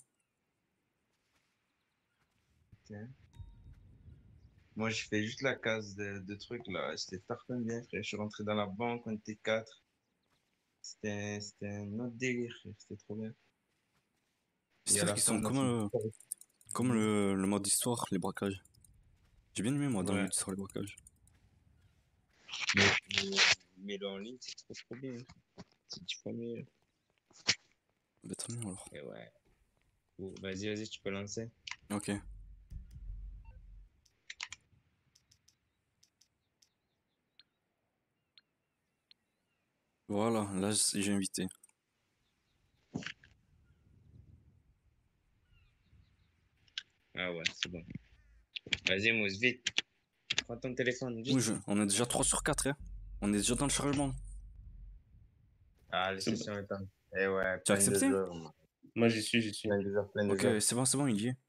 Tiens. Moi, je fais juste la case de trucs là. C'était parfait bien, frère. Je suis rentré dans la banque, on était 4. C'était un autre délire, frère. C'était trop bien. Ces Et à trucs, la ils fin, sont on a comme, fait. comme le mode histoire, les braquages. J'ai bien aimé, moi, dans le Ouais. mode histoire, les braquages. Mais, mais, mais le en ligne, c'est trop bien. C'est 10 fois mieux. Bah, très bien, alors. Et ouais. Oh, vas-y, tu peux lancer. Ok. Voilà, là, j'ai invité. Ah ouais, c'est bon. Vas-y, Mousse, vite. Prends ton téléphone, vite. Oui, on est déjà 3 sur 4, hein. On est déjà dans le chargement. Ah, les C'est bon. sessions étant. Eh ouais, Tu as plein de accepté? joueurs. Moi. Moi, j'y suis. Plein de joueurs, plein de Ok, joueurs. c'est bon, il y est.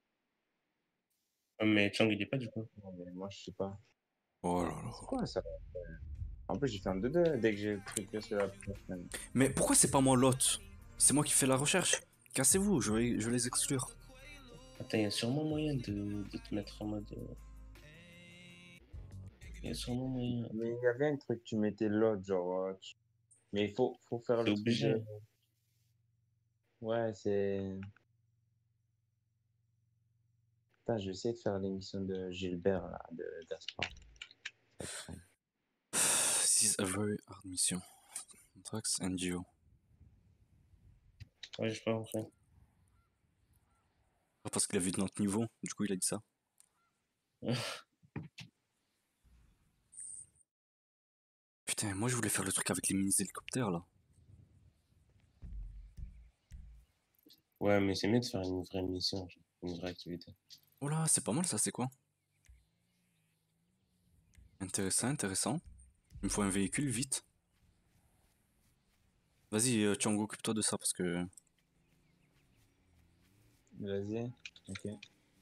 Ah, mais Chang, il est pas du coup. Non, mais moi, je sais pas. Oh là là. C'est quoi ça? En plus, j'ai fait un 2-2 dès que j'ai cliqué sur la prochaine. Mais pourquoi c'est pas moi l'hôte? C'est moi qui fais la recherche. Cassez-vous, je vais les exclure. Attends, il y a sûrement moyen de te mettre en mode. Il y a sûrement moyen. Mais il y avait un truc, tu mettais l'autre, genre. Mais il faut faire C'est le truc obligé. de. Ouais, c'est. Putain, je vais essayer de faire l'émission de Gilbert, là, de Gaspard. This is a very hard mission. Drax and Gio. Ouais, je peux rentrer. Ah, parce qu'il a vu de notre niveau, du coup il a dit ça. Putain, moi je voulais faire le truc avec les mini-hélicoptères là. Ouais, mais c'est mieux de faire une vraie mission, genre, une vraie activité. Oh là, c'est pas mal ça, c'est quoi? Intéressant, intéressant. Il me faut un véhicule, vite. Vas-y, Tiango, occupe-toi de ça parce que... Vas-y, ok.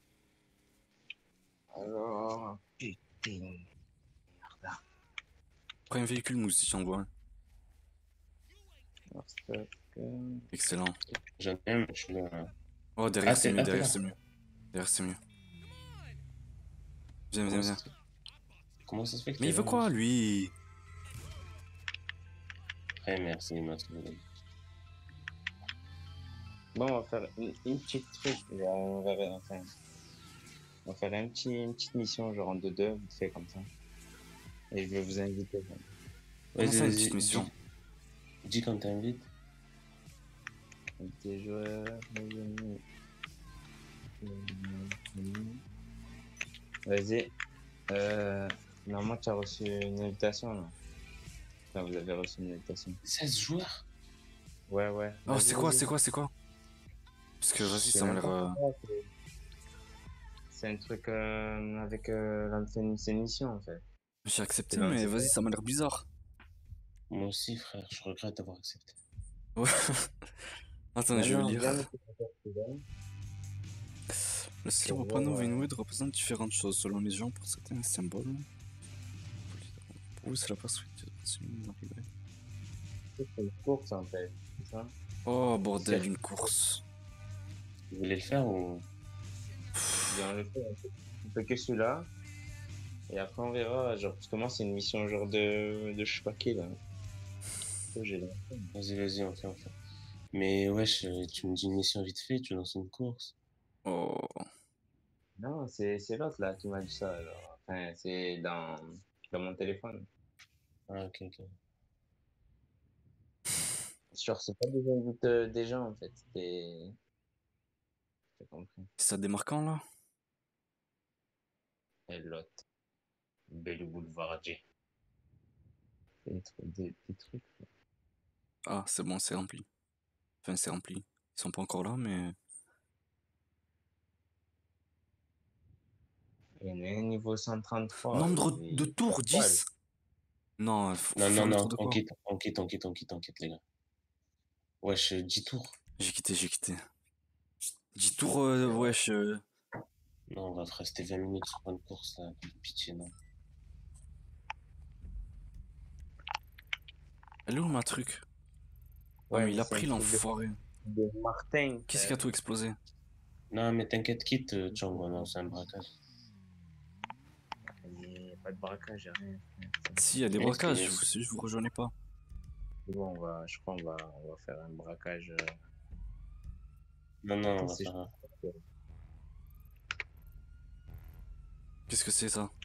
Alors. Putain. Prends un véhicule, Mousse, si t'en vois un. Alors, stock. Excellent. J'en ai un, mais je suis là. Oh, derrière Ah, c'est mieux, t'es derrière là. c'est mieux. Derrière c'est mieux. Viens, viens, Comment viens. ça se fait- Comment ça se fait que Mais t'es il veut là, quoi, Mousse lui? Ouais, merci, il m'a trouvé. Bon, on va faire une petite truc. Genre, on va faire une petite mission, genre en 2-2, vite fait comme ça. Et je vais vous inviter. Comment ça, une petite Vas-y, mission? dis quand t'invites. Inviter joueurs. Vas-y. Normalement, tu as reçu une invitation, là. Enfin, vous avez reçu une invitation. 16 joueurs. Ouais, ouais. Oh, Vas-y, c'est quoi, vas-y. c'est quoi, c'est quoi? Parce que vas-y, C'est ça m'a l'air... n'importe quoi, c'est un truc avec c'est une mission, en fait. J'ai accepté, C'est dans mais le- vas-y, ça m'a l'air bizarre. Moi aussi, frère, je regrette d'avoir accepté. Ouais. Attends, je vais Non, lire. viens mettre ton porte-clés. Le célèbre Pour panneau voir, Vinwood représente différentes choses selon les gens. Pour certains, un symbole. Pour vous, c'est la perspective. c'est une course, en fait. C'est ça? Oh bordel, une course. Vous voulez le faire ou. Bien, on fait que celui-là. Et après, on verra. Genre, parce que moi, c'est une mission genre de je sais pas qui, là. Oh, j'ai la- Vas-y, on fait. Mais wesh, tu me dis une mission vite fait, tu lances une course. Oh. Non, c'est l'autre, là, qui m'a dit ça. Alors. Enfin, c'est dans mon téléphone. Ah, ok. Genre, c'est pas des invites des gens, en fait. T'as compris. Ça démarre quand là? Et l'autre. Belle Boulevardier. Des trucs. Ah, c'est bon, c'est rempli. Enfin, c'est rempli. Ils sont pas encore là, mais... Il y en a un niveau 133. Nombre il- de tours, 10? Non, faut faire Non, n'importe on quoi. quitte, les gars. Wesh, 10 tours. J'ai quitté. 10 tours, wesh. Non, on va rester 20 minutes sur une course, là. Pitié, non. Elle est où ma truc? Ouais, mais il a pris l'enfoiré. De Martin. Qu'est-ce qui a tout explosé? Non, mais t'inquiète, quitte, Django, non, c'est un braquage. Il n'y a pas de braquage, y a rien. Si, il y a des Mais braquages, c'est- je vous rejoignais pas. C'est bon, je crois qu'on va faire un braquage. Non, non, on va C'est- faire un. Qu'est-ce que c'est ça?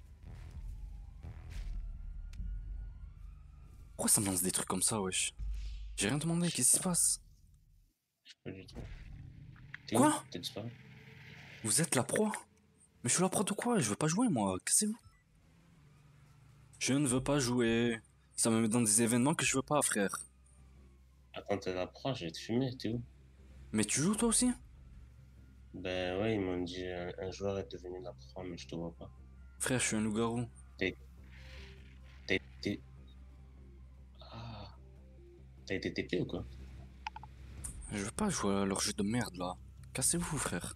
Pourquoi ça me lance des trucs comme ça, wesh? J'ai rien demandé, qu'est-ce qui se passe? Pas du tout. T'es Quoi? où? T'es disparu? Vous êtes la proie? Mais je suis la proie de quoi? Je veux pas jouer, moi, cassez-vous. Je ne veux pas jouer. Ça me met dans des événements que je veux pas, frère. Attends, t'es la proie, je vais te fumer, t'es où? Mais tu joues toi aussi? Ben ouais, ils m'ont dit un joueur est devenu la proie, mais je te vois pas. Frère, je suis un loup-garou. T'es. Ah. T'as été TP ou quoi? Je veux pas jouer à leur jeu de merde, là. Cassez-vous, frère.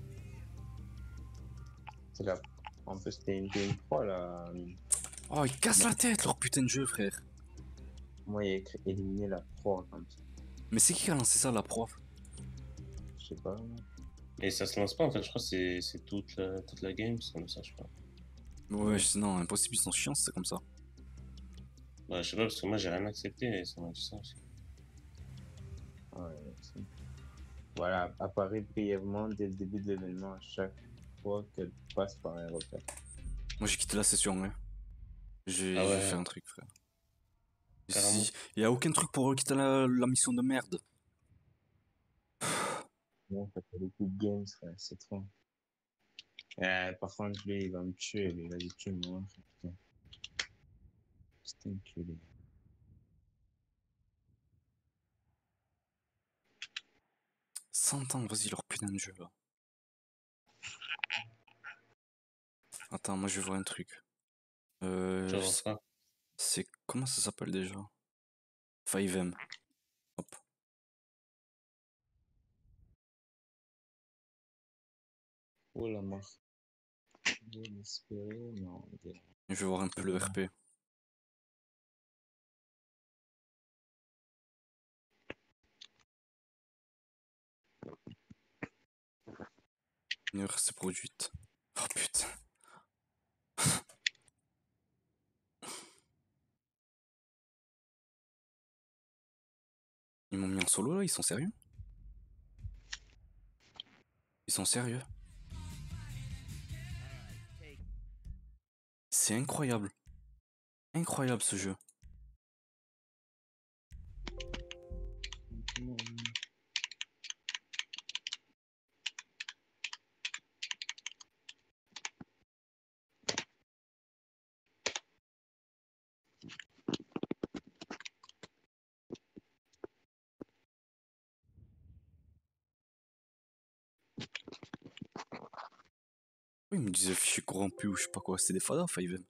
C'est là. En plus, t'es une pro là. Oh, ils cassent la tête, leur putain de jeu, frère. Moi, il y a écrit éliminer la pro comme ça. Mais c'est qui a lancé ça, la proie? Je sais pas. Mais ça se lance pas en fait, je crois que c'est toute la game, c'est comme ça, je crois. Ouais, non, impossible, ils sont chiants, c'est comme ça. Ouais, je sais pas, parce que moi j'ai rien accepté et ça m'a dit ça aussi. Ouais, voilà, apparaît brièvement dès le début de l'événement à chaque fois qu'elle passe par un repère. Moi, j'ai quitté la session, hein. J'ai Ah ouais. fait un truc, frère. Carrément. Y a aucun truc pour quitter la mission de merde. Non, ça fait beaucoup de games, frère, c'est trop. Par contre, lui, il va me tuer, lui, vas-y, tue-moi, putain. C'est un culé. Ans, vas-y, leur putain de jeu, là. Attends, moi, je vais voir un truc. Tu vas voir ça. C'est... Comment ça s'appelle déjà? 5M. Hop. Oh la mort. Je vais l'espérer, non. Je vais voir un peu le RP. Une erreur s'est produite. Oh putain. Ils m'ont mis en solo là, ils sont sérieux? Ils sont sérieux? C'est incroyable. Incroyable ce jeu. Oui, il me disait fichier corrompu ou je sais pas quoi, c'est des fadas 5M.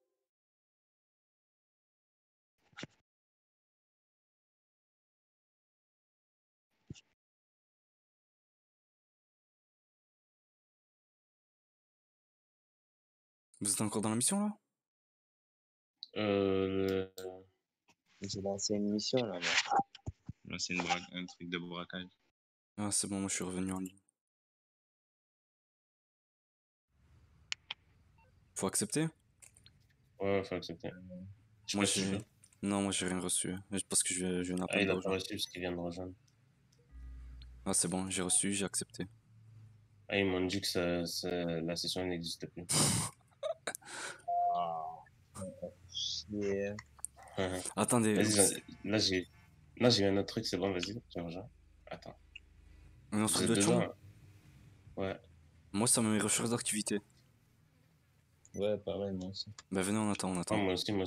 Vous êtes encore dans la mission là? J'ai lancé une mission là, moi. Là, c'est un truc de braquage. Ah c'est bon, moi je suis revenu en ligne. Faut accepter? Ouais, faut accepter. Je sais Moi pas si tu j'ai... veux. Non, moi j'ai rien reçu. Parce que je viens Ah, d'appeler il a aux pas gens. reçu parce qu'il vient de rejoindre. Ah c'est bon, j'ai reçu, j'ai accepté. Ah, ils m'ont dit que la session n'existe plus. Yeah. Attendez, Vas-y, là j'ai un autre truc, c'est bon, vas-y, tu rejoins. Attends. un autre Vous truc êtes de dedans, chum? hein? Ouais. Moi ça me met recherche d'activité. Ouais, pareil, moi aussi. Bah venez, on attend, on Ah, attend. moi aussi.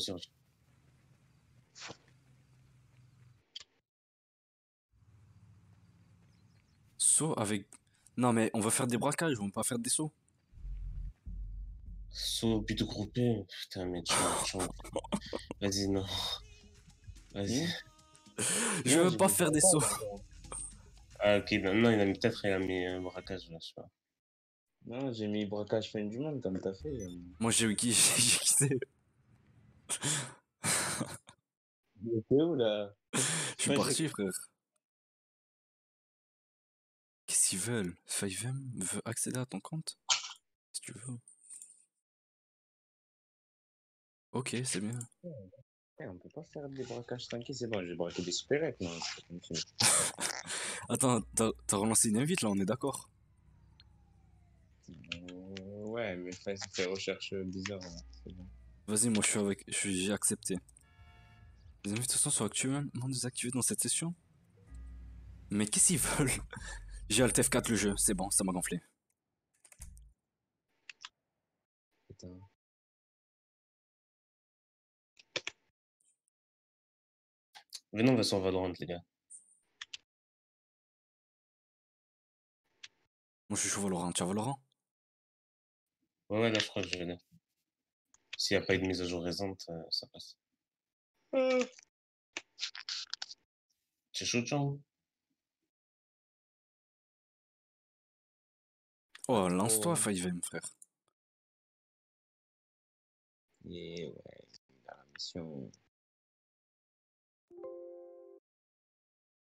Saut avec... Non mais on va faire des braquages, on va pas faire des sauts. Saut but groupé. Putain, mais tu Vas-y, non. Vas-y. Je veux pas faire des sauts. Ah, ok, non, il a mis peut-être, il a mis braquage, là, je sais pas. Non, j'ai mis braquage fin du monde comme t'as fait. Moi, j'ai eu qui j'ai quitté. Il était où là? Je suis Moi, parti, frère. Qu'est-ce qu'ils veulent? 5M veut accéder à ton compte? Si tu veux. Ok, c'est bien. On peut pas faire des braquages tranquilles, c'est bon, j'ai braqué des supérettes, non, c'est continue. Attends, t'as relancé une invite là, on est d'accord? Ouais, mais enfin, ça fait recherche bizarre, là, c'est bon. Vas-y, moi je suis avec. J'ai accepté. Les invitations sont actuellement désactivées dans cette session? Mais qu'est-ce qu'ils veulent? J'ai Alt F4 le jeu, c'est bon, ça m'a gonflé. Putain. Venez, on va sur Valorant, les gars. Moi je suis chaud Valorant, tu as Valorant? Ouais, ouais, là, je crois que je venais. S'il n'y a pas eu de mise à jour récente, ça passe. C'est chaud, Jean? Oh, lance-toi, Oh, 5M, frère. et ouais, la mission.